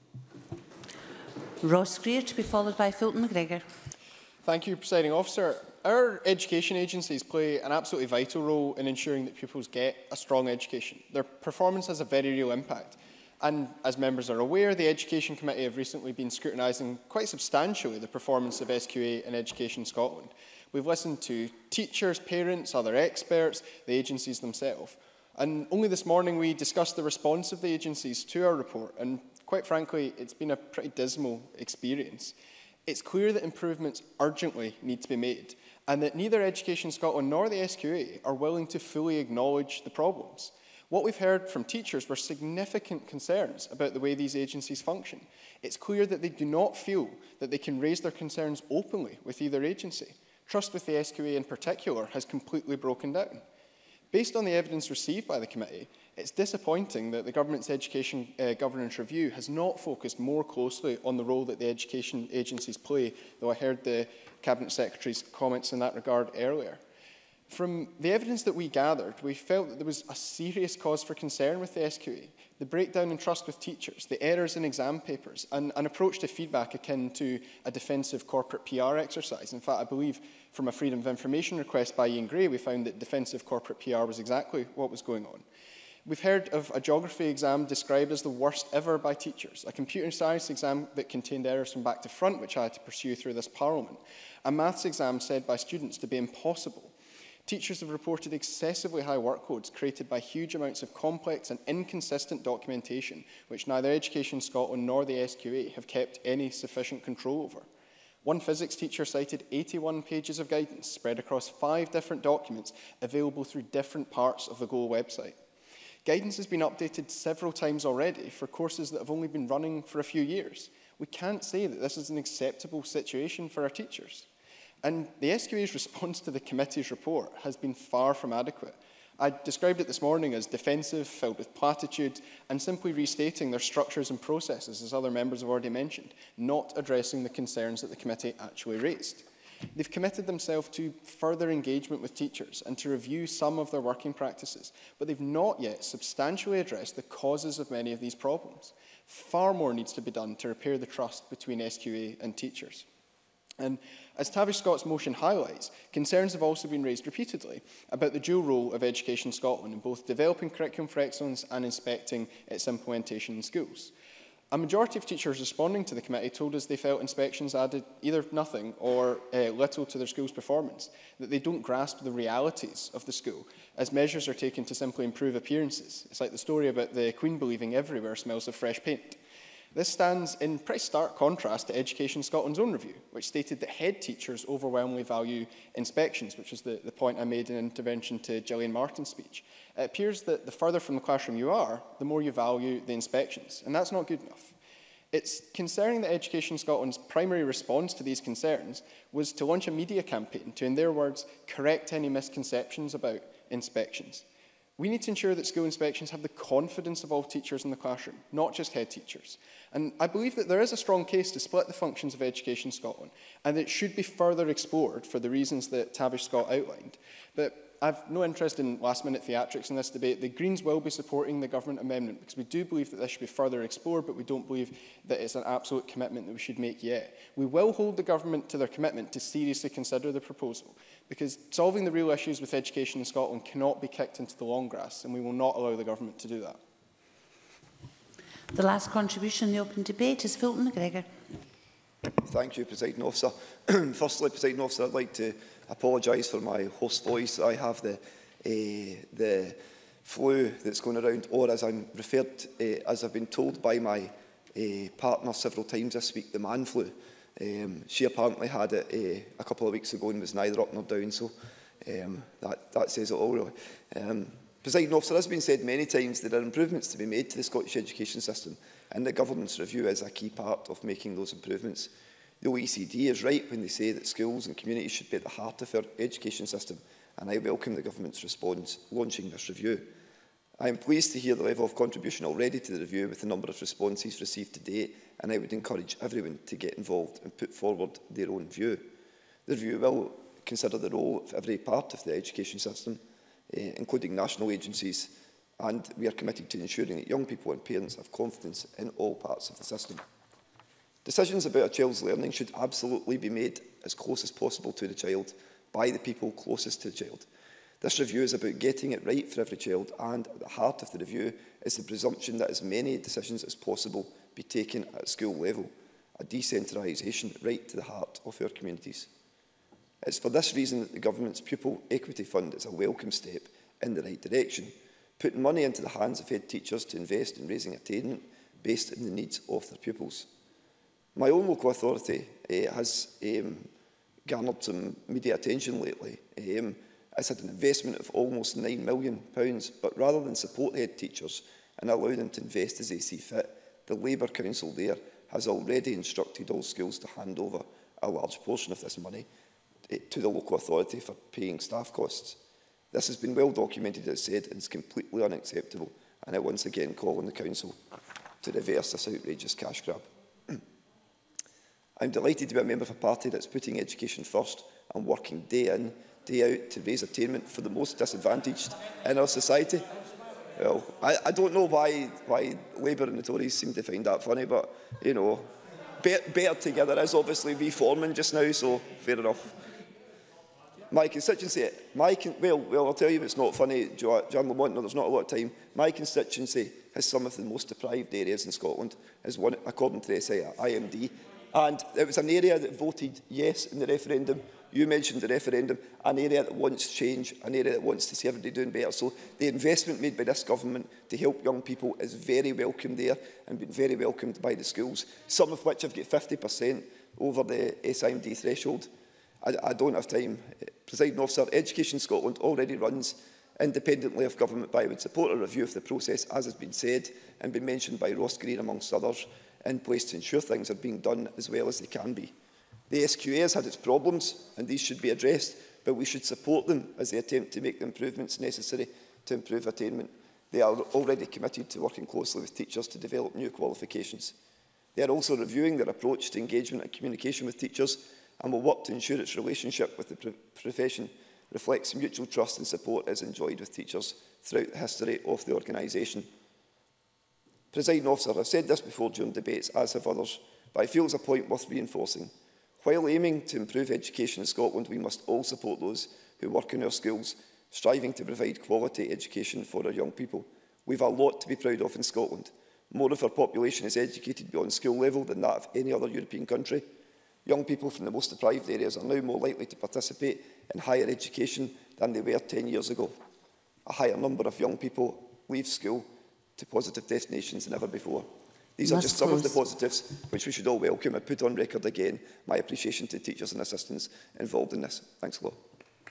Ross Greer, to be followed by Fulton McGregor. Thank you, Presiding Officer. Our education agencies play an absolutely vital role in ensuring that pupils get a strong education. Their performance has a very real impact. And as members are aware, the Education Committee have recently been scrutinising quite substantially the performance of SQA and Education Scotland. We've listened to teachers, parents, other experts, the agencies themselves. And only this morning we discussed the response of the agencies to our report, and quite frankly, it's been a pretty dismal experience. It's clear that improvements urgently need to be made, and that neither Education Scotland nor the SQA are willing to fully acknowledge the problems. What we've heard from teachers were significant concerns about the way these agencies function. It's clear that they do not feel that they can raise their concerns openly with either agency. Trust with the SQA in particular has completely broken down. Based on the evidence received by the committee, it's disappointing that the government's education governance review has not focused more closely on the role that the education agencies play, though I heard the Cabinet Secretary's comments in that regard earlier. From the evidence that we gathered, we felt that there was a serious cause for concern with the SQA, the breakdown in trust with teachers, the errors in exam papers, and an approach to feedback akin to a defensive corporate PR exercise. In fact, I believe from a Freedom of Information request by Ian Gray, we found that defensive corporate PR was exactly what was going on. We've heard of a geography exam described as the worst ever by teachers, a computer science exam that contained errors from back to front, which I had to pursue through this Parliament, a maths exam said by students to be impossible. Teachers have reported excessively high workloads created by huge amounts of complex and inconsistent documentation, which neither Education Scotland nor the SQA have kept any sufficient control over. One physics teacher cited 81 pages of guidance spread across 5 different documents available through different parts of the GOAL website. Guidance has been updated several times already for courses that have only been running for a few years. We can't say that this is an acceptable situation for our teachers. And the SQA's response to the committee's report has been far from adequate. I described it this morning as defensive, filled with platitude, and simply restating their structures and processes, as other members have already mentioned, not addressing the concerns that the committee actually raised. They've committed themselves to further engagement with teachers and to review some of their working practices, but they've not yet substantially addressed the causes of many of these problems. Far more needs to be done to repair the trust between SQA and teachers. And as Tavish Scott's motion highlights, concerns have also been raised repeatedly about the dual role of Education Scotland in both developing curriculum for excellence and inspecting its implementation in schools. A majority of teachers responding to the committee told us they felt inspections added either nothing or little to their school's performance, that they don't grasp the realities of the school as measures are taken to simply improve appearances. It's like the story about the Queen believing everywhere smells of fresh paint. This stands in pretty stark contrast to Education Scotland's own review, which stated that head teachers overwhelmingly value inspections, which was the point I made in an intervention to Gillian Martin's speech. It appears that the further from the classroom you are, the more you value the inspections, and that's not good enough. It's concerning that Education Scotland's primary response to these concerns was to launch a media campaign to, in their words, correct any misconceptions about inspections. We need to ensure that school inspections have the confidence of all teachers in the classroom, not just head teachers. And I believe that there is a strong case to split the functions of Education Scotland, and that it should be further explored for the reasons that Tavish Scott outlined. But I've no interest in last-minute theatrics in this debate. The Greens will be supporting the government amendment because we do believe that this should be further explored, but we don't believe that it's an absolute commitment that we should make yet. We will hold the government to their commitment to seriously consider the proposal, because solving the real issues with education in Scotland cannot be kicked into the long grass, and we will not allow the government to do that. The last contribution in the open debate is Fulton McGregor. Thank you, Presiding Officer. Firstly, Presiding Officer, I'd like to apologise for my hoarse voice. I have the flu that's going around, or as I'm referred, as I've been told by my partner several times this week, the man flu. She apparently had it a couple of weeks ago and was neither up nor down, so that says it all, really. Presiding Officer, as has been said many times, there are improvements to be made to the Scottish education system, and the government's review is a key part of making those improvements. The OECD is right when they say that schools and communities should be at the heart of our education system, and I welcome the government's response launching this review. I am pleased to hear the level of contribution already to the review with the number of responses received to date, and I would encourage everyone to get involved and put forward their own view. The review will consider the role of every part of the education system, including national agencies, and we are committed to ensuring that young people and parents have confidence in all parts of the system. Decisions about a child's learning should absolutely be made as close as possible to the child by the people closest to the child. This review is about getting it right for every child, and at the heart of the review is the presumption that as many decisions as possible be taken at school level, a decentralisation right to the heart of our communities. It's for this reason that the Government's Pupil Equity Fund is a welcome step in the right direction, putting money into the hands of head teachers to invest in raising attainment based on the needs of their pupils. My own local authority has garnered some media attention lately. It's had an investment of almost £9 million, but rather than support the head teachers and allow them to invest as they see fit, the Labour Council there has already instructed all schools to hand over a large portion of this money to the local authority for paying staff costs. This has been well documented, as said, and is completely unacceptable, and I once again call on the Council to reverse this outrageous cash grab. I'm delighted to be a member of a party that's putting education first and working day in, day out to raise attainment for the most disadvantaged in our society. Well, I don't know why Labour and the Tories seem to find that funny, but, you know, better together is obviously reforming just now, so fair enough. My constituency, well, I'll tell you it's not funny, John Lamont, no, there's not a lot of time. My constituency has some of the most deprived areas in Scotland, as one, according to the IMD. And it was an area that voted yes in the referendum. You mentioned the referendum, an area that wants change, an area that wants to see everybody doing better. So the investment made by this government to help young people is very welcome there and been very welcomed by the schools, some of which have got 50% over the SIMD threshold. I don't have time. Presiding Officer, Education Scotland already runs independently of government, but I would support a review of the process, as has been said and been mentioned by Ross Greer amongst others, in place to ensure things are being done as well as they can be. The SQA has had its problems and these should be addressed, but we should support them as they attempt to make the improvements necessary to improve attainment. They are already committed to working closely with teachers to develop new qualifications. They are also reviewing their approach to engagement and communication with teachers and will work to ensure its relationship with the profession reflects mutual trust and support as enjoyed with teachers throughout the history of the organisation. Presiding Officer, I've said this before during debates, as have others, but I feel it's a point worth reinforcing. While aiming to improve education in Scotland, we must all support those who work in our schools, striving to provide quality education for our young people. We have a lot to be proud of in Scotland. More of our population is educated beyond school level than that of any other European country. Young people from the most deprived areas are now more likely to participate in higher education than they were 10 years ago. A higher number of young people leave school to positive destinations than ever before. These are just some of the positives which we should all welcome. I put on record again my appreciation to teachers and assistants involved in this. Thanks a lot.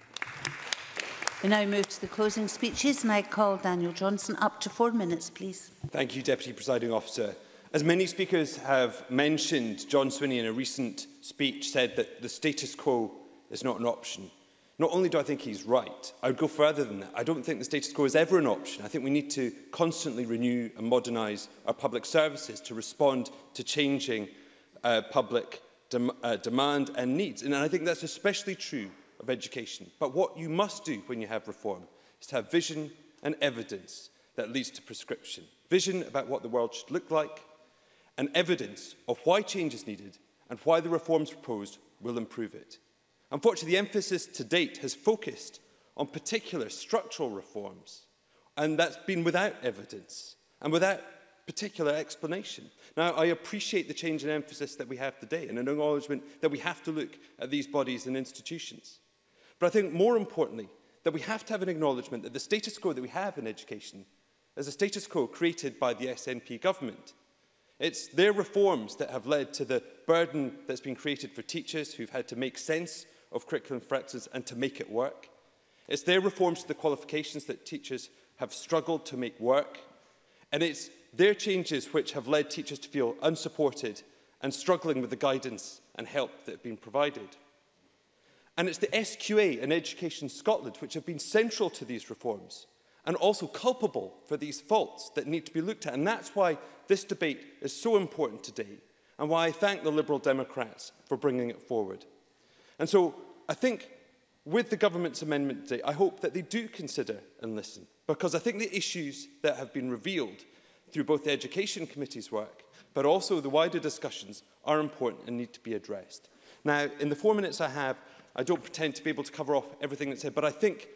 We now move to the closing speeches, and I call Daniel Johnson. Up to 4 minutes, please. Thank you, Deputy Presiding Officer. As many speakers have mentioned, John Swinney in a recent speech said that the status quo is not an option. Not only do I think he's right, I would go further than that. I don't think the status quo is ever an option. I think we need to constantly renew and modernise our public services to respond to changing public demand and needs. And I think that's especially true of education. But what you must do when you have reform is to have vision and evidence that leads to prescription. Vision about what the world should look like, and evidence of why change is needed and why the reforms proposed will improve it. Unfortunately, the emphasis to date has focused on particular structural reforms, and that's been without evidence and without particular explanation. Now, I appreciate the change in emphasis that we have today and an acknowledgement that we have to look at these bodies and institutions. But I think more importantly, that we have to have an acknowledgement that the status quo that we have in education is a status quo created by the SNP government. It's their reforms that have led to the burden that's been created for teachers who've had to make sense of curriculum fractures and to make it work. It's their reforms to the qualifications that teachers have struggled to make work. And it's their changes which have led teachers to feel unsupported and struggling with the guidance and help that have been provided. And it's the SQA and Education Scotland which have been central to these reforms and also culpable for these faults that need to be looked at. And that's why this debate is so important today and why I thank the Liberal Democrats for bringing it forward. And so I think with the government's amendment today, I hope that they do consider and listen, because I think the issues that have been revealed through both the Education Committee's work, but also the wider discussions, are important and need to be addressed. Now, in the 4 minutes I have, I don't pretend to be able to cover off everything that's said, but I think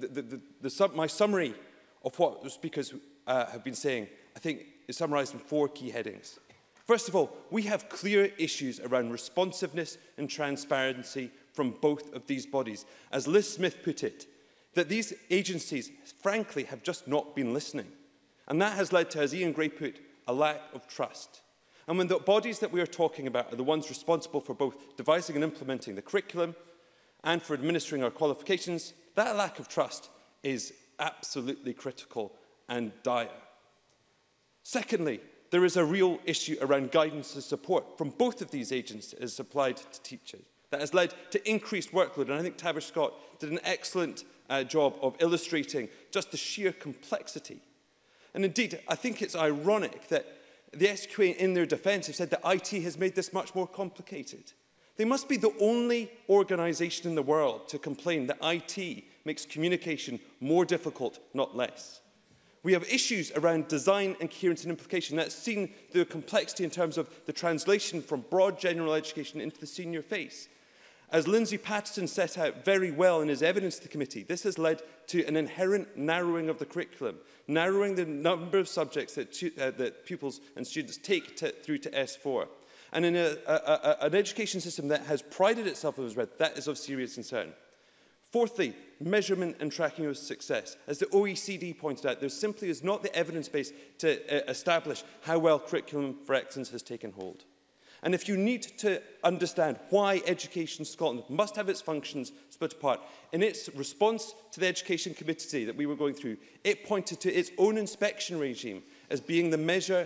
my summary of what the speakers have been saying, I think, is summarised in 4 key headings. First of all, we have clear issues around responsiveness and transparency from both of these bodies. As Liz Smith put it, that these agencies, frankly, have just not been listening. And that has led to, as Ian Gray put, a lack of trust. And when the bodies that we are talking about are the ones responsible for both devising and implementing the curriculum and for administering our qualifications, that lack of trust is absolutely critical and dire. Secondly, there is a real issue around guidance and support from both of these agencies applied to teachers. That has led to increased workload, and I think Tavish Scott did an excellent job of illustrating just the sheer complexity. And indeed, I think it's ironic that the SQA in their defence have said that IT has made this much more complicated. They must be the only organisation in the world to complain that IT makes communication more difficult, not less. We have issues around design and coherence and implication. That's seen the complexity in terms of the translation from broad general education into the senior phase. As Lindsay Patterson set out very well in his evidence to the committee, this has led to an inherent narrowing of the curriculum, narrowing the number of subjects that pupils and students take through to S4. And in an education system that has prided itself on its red, that is of serious concern. Fourthly, measurement and tracking of success. As the OECD pointed out, there simply is not the evidence base to establish how well curriculum for excellence has taken hold. And if you need to understand why Education Scotland must have its functions split apart, in its response to the Education Committee that we were going through, it pointed to its own inspection regime as being the measure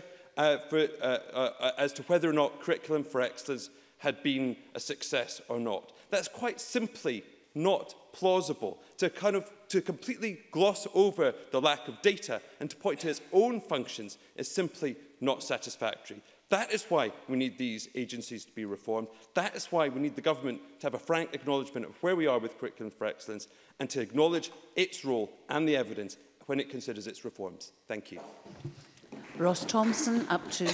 as to whether or not curriculum for excellence had been a success or not. That's quite simply not plausible to completely gloss over the lack of data and to point to its own functions is simply not satisfactory. That is why we need these agencies to be reformed. That is why we need the government to have a frank acknowledgement of where we are with curriculum for excellence and to acknowledge its role and the evidence when it considers its reforms. Thank you. Ross Thompson, up to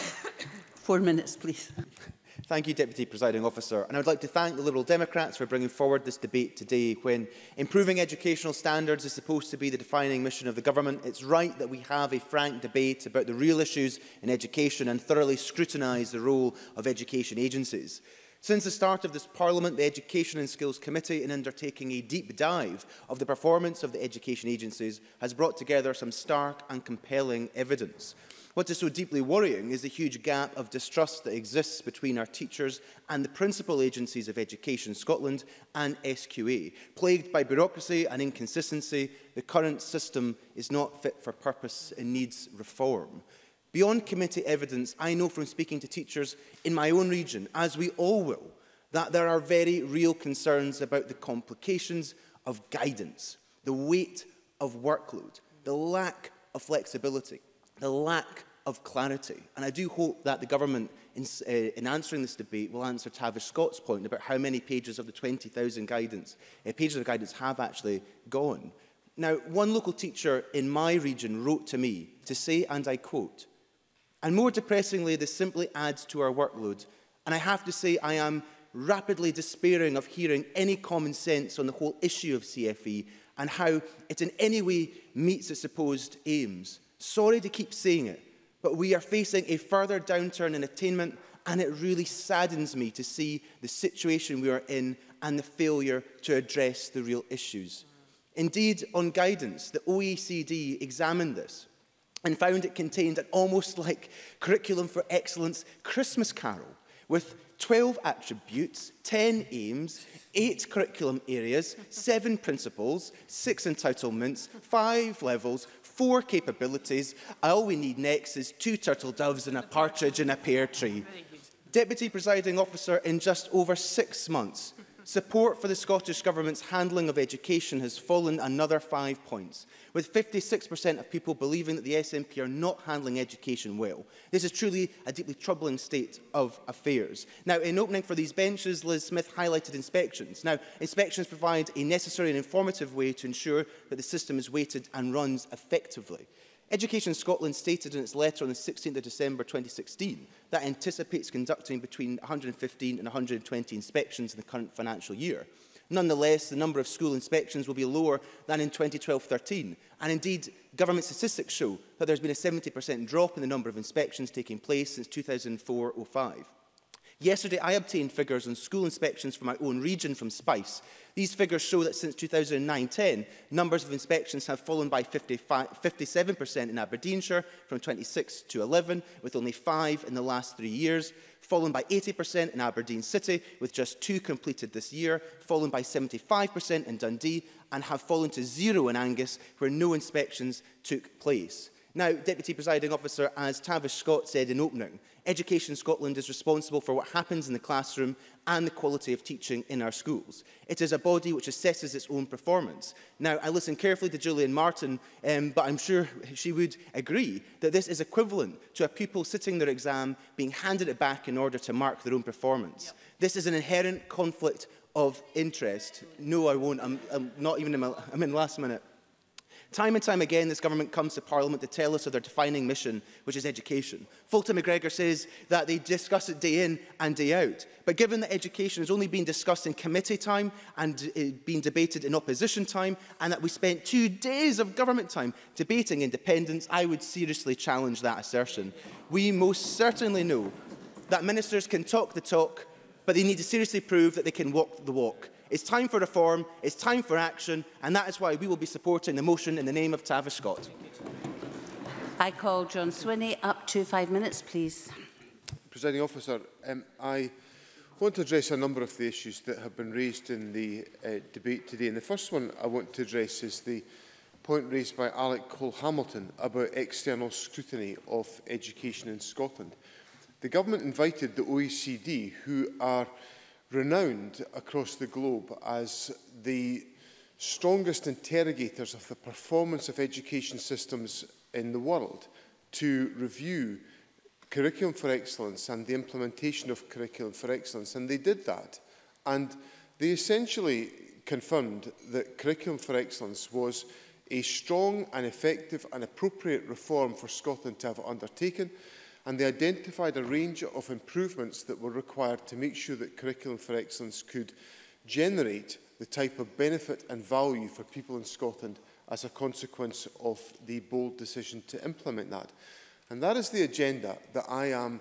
4 minutes, please. Thank you, Deputy Presiding Officer. And I would like to thank the Liberal Democrats for bringing forward this debate today. When improving educational standards is supposed to be the defining mission of the government, it's right that we have a frank debate about the real issues in education and thoroughly scrutinise the role of education agencies. Since the start of this Parliament, the Education and Skills Committee, in undertaking a deep dive of the performance of the education agencies, has brought together some stark and compelling evidence. What is so deeply worrying is the huge gap of distrust that exists between our teachers and the principal agencies of Education Scotland and SQA. Plagued by bureaucracy and inconsistency, the current system is not fit for purpose and needs reform. Beyond committee evidence, I know from speaking to teachers in my own region, as we all will, that there are very real concerns about the complications of guidance, the weight of workload, the lack of flexibility, the lack of clarity. And I do hope that the government, in answering this debate, will answer Tavish Scott's point about how many pages of the 20,000 pages of guidance have actually gone. Now, one local teacher in my region wrote to me to say, and I quote, "And more depressingly, this simply adds to our workload. And I have to say I am rapidly despairing of hearing any common sense on the whole issue of CFE and how it in any way meets its supposed aims. Sorry to keep saying it, but we are facing a further downturn in attainment, and it really saddens me to see the situation we are in and the failure to address the real issues." Indeed, on guidance, the OECD examined this and found it contained an almost like curriculum for excellence Christmas carol, with 12 attributes, 10 aims, 8 curriculum areas, 7 principles, 6 entitlements, 5 levels, 4 capabilities. All we need next is 2 turtle doves and a partridge in a pear tree. Deputy Presiding Officer, in just over 6 months, support for the Scottish Government's handling of education has fallen another 5 points, with 56% of people believing that the SNP are not handling education well. This is truly a deeply troubling state of affairs. Now, in opening for these benches, Liz Smith highlighted inspections. Now, inspections provide a necessary and informative way to ensure that the system is weighted and runs effectively. Education Scotland stated in its letter on the 16th of December 2016 that it anticipates conducting between 115 and 120 inspections in the current financial year. Nonetheless, the number of school inspections will be lower than in 2012-13, and indeed, government statistics show that there has been a 70% drop in the number of inspections taking place since 2004-05. Yesterday, I obtained figures on school inspections from my own region from SPICE. These figures show that since 2009-10, numbers of inspections have fallen by 57% in Aberdeenshire, from 26 to 11, with only 5 in the last 3 years, fallen by 80% in Aberdeen City, with just 2 completed this year, fallen by 75% in Dundee, and have fallen to 0 in Angus, where no inspections took place. Now, Deputy Presiding Officer, as Tavish Scott said in opening, Education Scotland is responsible for what happens in the classroom and the quality of teaching in our schools. It is a body which assesses its own performance. Now, I listened carefully to Julian Martin, but I'm sure she would agree that this is equivalent to a pupil sitting their exam being handed it back in order to mark their own performance. Yep. This is an inherent conflict of interest. No, I won't. I'm not even I'm in the last minute. Time and time again, this government comes to Parliament to tell us of their defining mission, which is education. Fulton McGregor says that they discuss it day in and day out. But given that education has only been discussed in committee time and been debated in opposition time, and that we spent 2 days of government time debating independence, I would seriously challenge that assertion. We most certainly know that ministers can talk the talk, but they need to seriously prove that they can walk the walk. It's time for reform, it's time for action, and that is why we will be supporting the motion in the name of Tavish Scott. I call John Swinney. Up to 5 minutes, please. Presiding Officer, I want to address a number of the issues that have been raised in the debate today. And the first one I want to address is the point raised by Alec Cole-Hamilton about external scrutiny of education in Scotland. The government invited the OECD, who are renowned across the globe as the strongest interrogators of the performance of education systems in the world, to review curriculum for excellence and the implementation of curriculum for excellence. And they did that. And they essentially confirmed that curriculum for excellence was a strong and effective and appropriate reform for Scotland to have undertaken. And they identified a range of improvements that were required to make sure that curriculum for excellence could generate the type of benefit and value for people in Scotland as a consequence of the bold decision to implement that. And that is the agenda that I am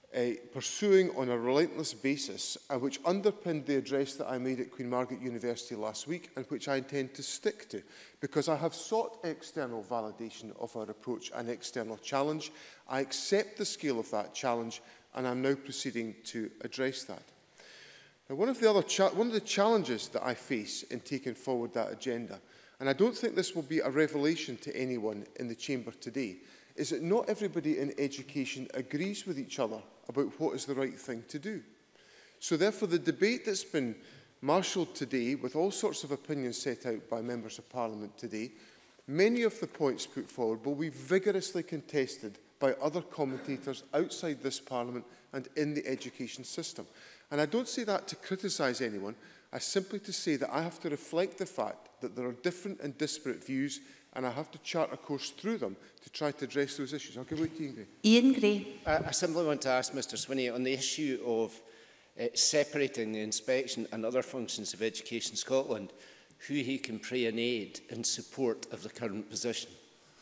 pursuing on a relentless basis, which underpinned the address that I made at Queen Margaret University last week, and which I intend to stick to, because I have sought external validation of our approach and external challenge. I accept the scale of that challenge, and I'm now proceeding to address that. Now, one of the challenges that I face in taking forward that agenda, and I don't think this will be a revelation to anyone in the chamber today, is that not everybody in education agrees with each other about what is the right thing to do. So therefore, the debate that's been marshalled today, with all sorts of opinions set out by members of Parliament today, many of the points put forward will be vigorously contested by other commentators outside this Parliament and in the education system. And I don't say that to criticise anyone, I simply to say that I have to reflect the fact that there are different and disparate views, and I have to chart a course through them to try to address those issues. I'll give it to Ian Gray. Ian Gray. I simply want to ask Mr Swinney on the issue of separating the inspection and other functions of Education Scotland, who he can pray and aid in support of the current position.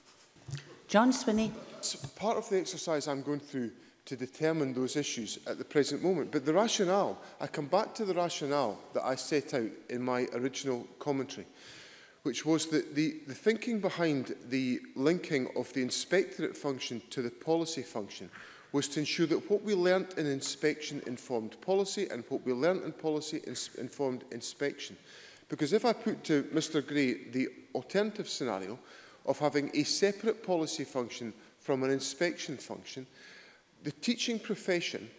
John Swinney. It's part of the exercise I'm going through to determine those issues at the present moment. But the rationale, I come back to the rationale that I set out in my original commentary, which was that the thinking behind the linking of the inspectorate function to the policy function was to ensure that what we learnt in inspection informed policy, and what we learnt in policy informed inspection. Because if I put to Mr Gray the alternative scenario of having a separate policy function from an inspection function, the teaching profession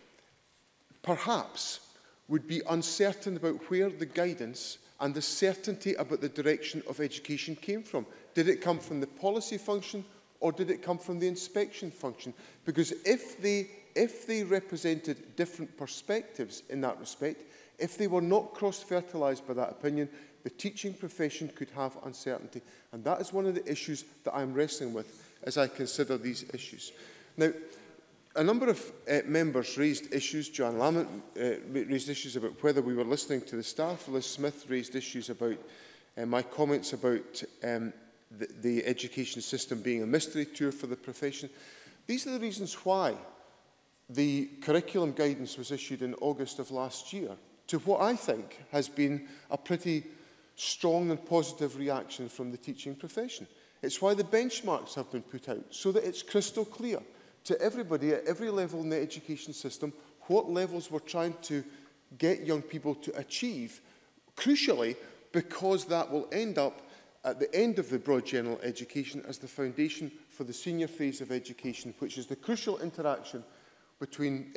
perhaps would be uncertain about where the guidance and the certainty about the direction of education came from. Did it come from the policy function, or did it come from the inspection function? Because if they represented different perspectives in that respect, if they were not cross-fertilised by that opinion, the teaching profession could have uncertainty. And that is one of the issues that I'm wrestling with as I consider these issues. Now, a number of members raised issues. John Lamont raised issues about whether we were listening to the staff. Liz Smith raised issues about my comments about the education system being a mystery tour for the profession. These are the reasons why the curriculum guidance was issued in August of last year to what I think has been a pretty strong and positive reaction from the teaching profession. It's why the benchmarks have been put out, so that it's crystal clear to everybody at every level in the education system what levels we're trying to get young people to achieve, crucially because that will end up at the end of the broad general education as the foundation for the senior phase of education, which is the crucial interaction between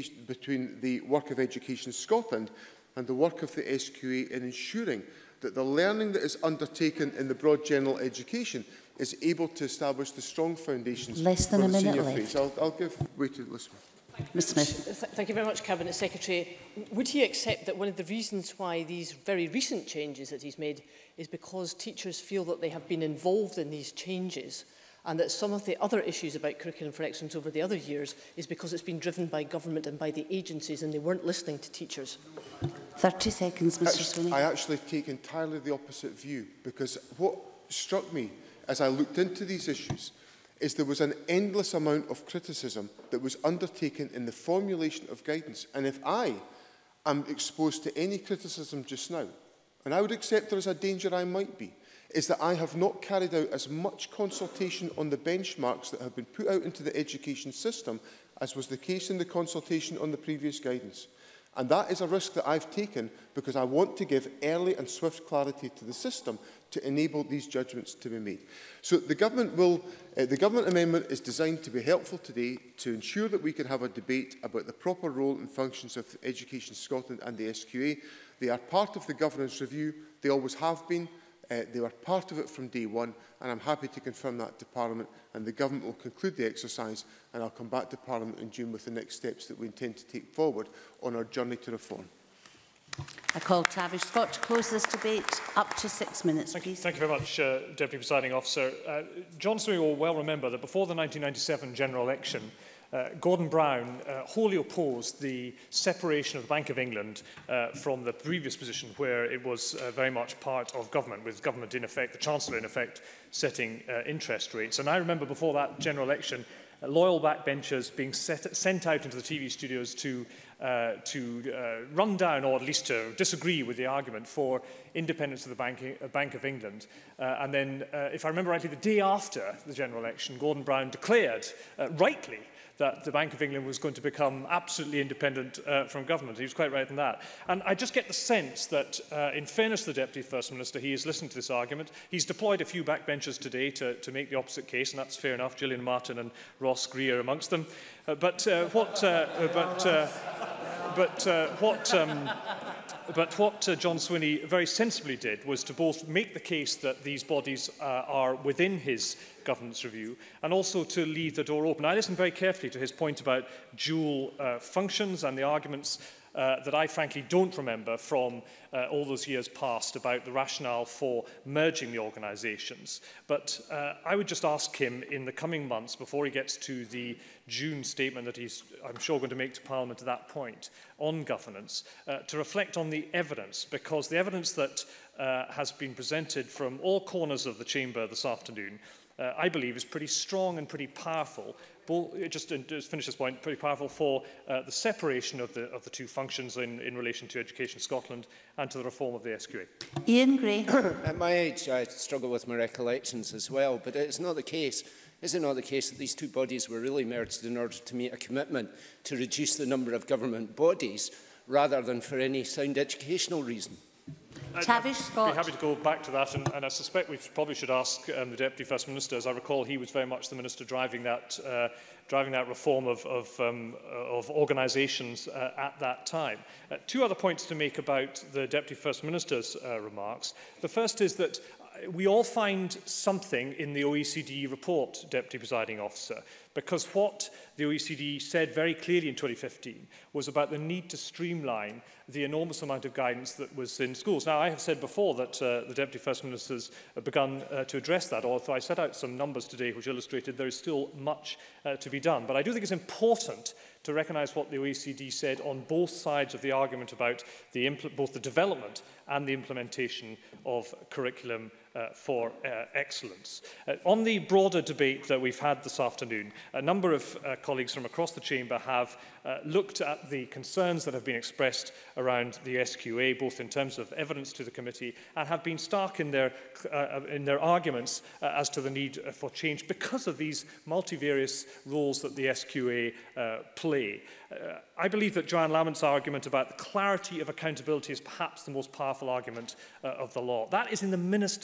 the work of Education Scotland and the work of the SQA in ensuring that the learning that is undertaken in the broad general education is able to establish the strong foundations for the senior phase. I'll give way to Elizabeth. Ms Smith. Thank you very much, Cabinet Secretary. Would he accept that one of the reasons why these very recent changes that he's made is because teachers feel that they have been involved in these changes, and that some of the other issues about curriculum for excellence over the other years is because it's been driven by government and by the agencies and they weren't listening to teachers? 30 seconds, Mr Swinney. I actually take entirely the opposite view, because what struck me as I looked into these issues is there was an endless amount of criticism that was undertaken in the formulation of guidance. And if I am exposed to any criticism just now, and I would accept there is a danger I might be, is that I have not carried out as much consultation on the benchmarks that have been put out into the education system as was the case in the consultation on the previous guidance. And that is a risk that I've taken because I want to give early and swift clarity to the system to enable these judgments to be made. So the government amendment is designed to be helpful today to ensure that we can have a debate about the proper role and functions of Education Scotland and the SQA. They are part of the governance review. They always have been. They were part of it from day one, and I'm happy to confirm that to Parliament, and the Government will conclude the exercise, and I'll come back to Parliament in June with the next steps that we intend to take forward on our journey to reform. I call Tavish Scott to close this debate. Up to 6 minutes, please. Thank you very much, Deputy Presiding Officer. John Swinney will well remember that before the 1997 general election, Gordon Brown wholly opposed the separation of the Bank of England from the previous position where it was very much part of government, with government in effect, the Chancellor in effect, setting interest rates. And I remember before that general election, loyal backbenchers being sent out into the TV studios to run down, or at least to disagree with the argument for independence of the Bank of England. And then, if I remember rightly, the day after the general election, Gordon Brown declared, rightly, that the Bank of England was going to become absolutely independent from government. He was quite right in that. And I just get the sense that, in fairness to the Deputy First Minister, he has listened to this argument. He's deployed a few backbenchers today to make the opposite case, and that's fair enough. Gillian Martin and Ross Greer amongst them. But what John Swinney very sensibly did was to both make the case that these bodies are within his governance review and also to leave the door open. I listened very carefully to his point about dual functions and the arguments that I frankly don't remember from all those years past about the rationale for merging the organisations. But I would just ask him in the coming months, before he gets to the June statement that he's, I'm sure, going to make to Parliament at that point on governance, to reflect on the evidence, because the evidence that has been presented from all corners of the chamber this afternoon, I believe, is pretty strong and pretty powerful. Just to finish this point, pretty powerful for the separation of the two functions in relation to Education Scotland and to the reform of the SQA. Ian Gray. At my age, I struggle with my recollections as well, but it's not the case. Is it not the case that these two bodies were really merged in order to meet a commitment to reduce the number of government bodies rather than for any sound educational reason? Tavish Scott. I'd be happy to go back to that, and I suspect we probably should ask the Deputy First Minister. As I recall, he was very much the Minister driving that reform of organisations at that time. Two other points to make about the Deputy First Minister's remarks. The first is that we all find something in the OECD report, Deputy Presiding Officer, because what the OECD said very clearly in 2015 was about the need to streamline the enormous amount of guidance that was in schools. Now, I have said before that the Deputy First Minister has begun to address that, although I set out some numbers today which illustrated there is still much to be done. But I do think it's important to recognise what the OECD said on both sides of the argument about both the development and the implementation of curriculum for excellence. On the broader debate that we've had this afternoon, a number of colleagues from across the chamber have looked at the concerns that have been expressed around the SQA, both in terms of evidence to the committee, and have been stark in their arguments as to the need for change because of these multivarious roles that the SQA play. I believe that Joanne Lamont's argument about the clarity of accountability is perhaps the most powerful argument of the law. That is in the Minister's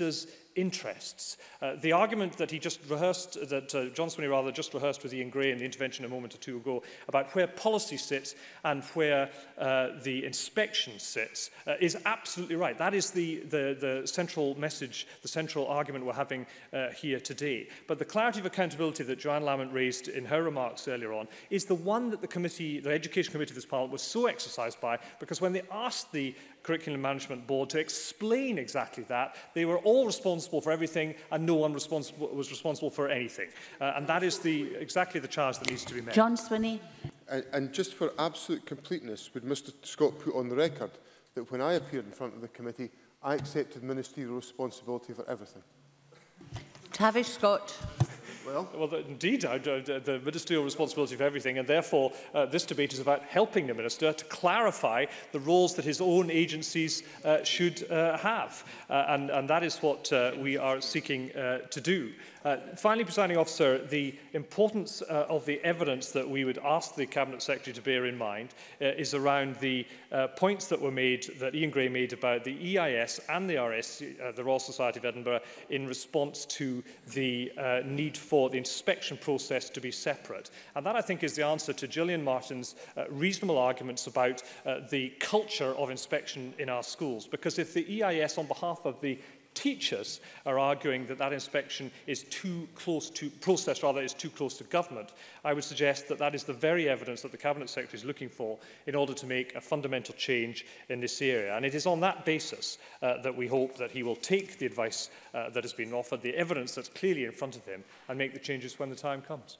interests. The argument that he just rehearsed, that John Swinney rather just rehearsed with Ian Gray in the intervention a moment or two ago, about where policy sits and where the inspection sits, is absolutely right. That is the central message, the central argument we're having here today. But the clarity of accountability that Joanne Lamont raised in her remarks earlier on is the one that the Education Committee of this Parliament was so exercised by, because when they asked the Curriculum Management Board to explain exactly that, they were all responsible for everything and no one was responsible for anything. And that is exactly the charge that needs to be met. John Swinney. And just for absolute completeness, would Mr Scott put on the record that when I appeared in front of the committee, I accepted ministerial responsibility for everything? Tavish Scott. Well, indeed, the ministerial responsibility for everything, and therefore this debate is about helping the Minister to clarify the roles that his own agencies should have. And that is what we are seeking to do. Finally, Presiding Officer, the importance of the evidence that we would ask the Cabinet Secretary to bear in mind is around the points that were made, that Ian Gray made about the EIS and the RS, the Royal Society of Edinburgh, in response to the need for the inspection process to be separate. And that, I think, is the answer to Gillian Martin's reasonable arguments about the culture of inspection in our schools. Because if the EIS, on behalf of the teachers, are arguing that that inspection is too close to process, rather is too close to government, I would suggest that that is the very evidence that the Cabinet Secretary is looking for in order to make a fundamental change in this area. And it is on that basis that we hope that he will take the advice that has been offered, the evidence that's clearly in front of him, and make the changes when the time comes.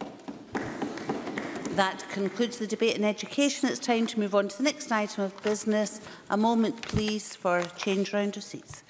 That concludes the debate in education. It's time to move on to the next item of business. A moment, please, for change round of seats.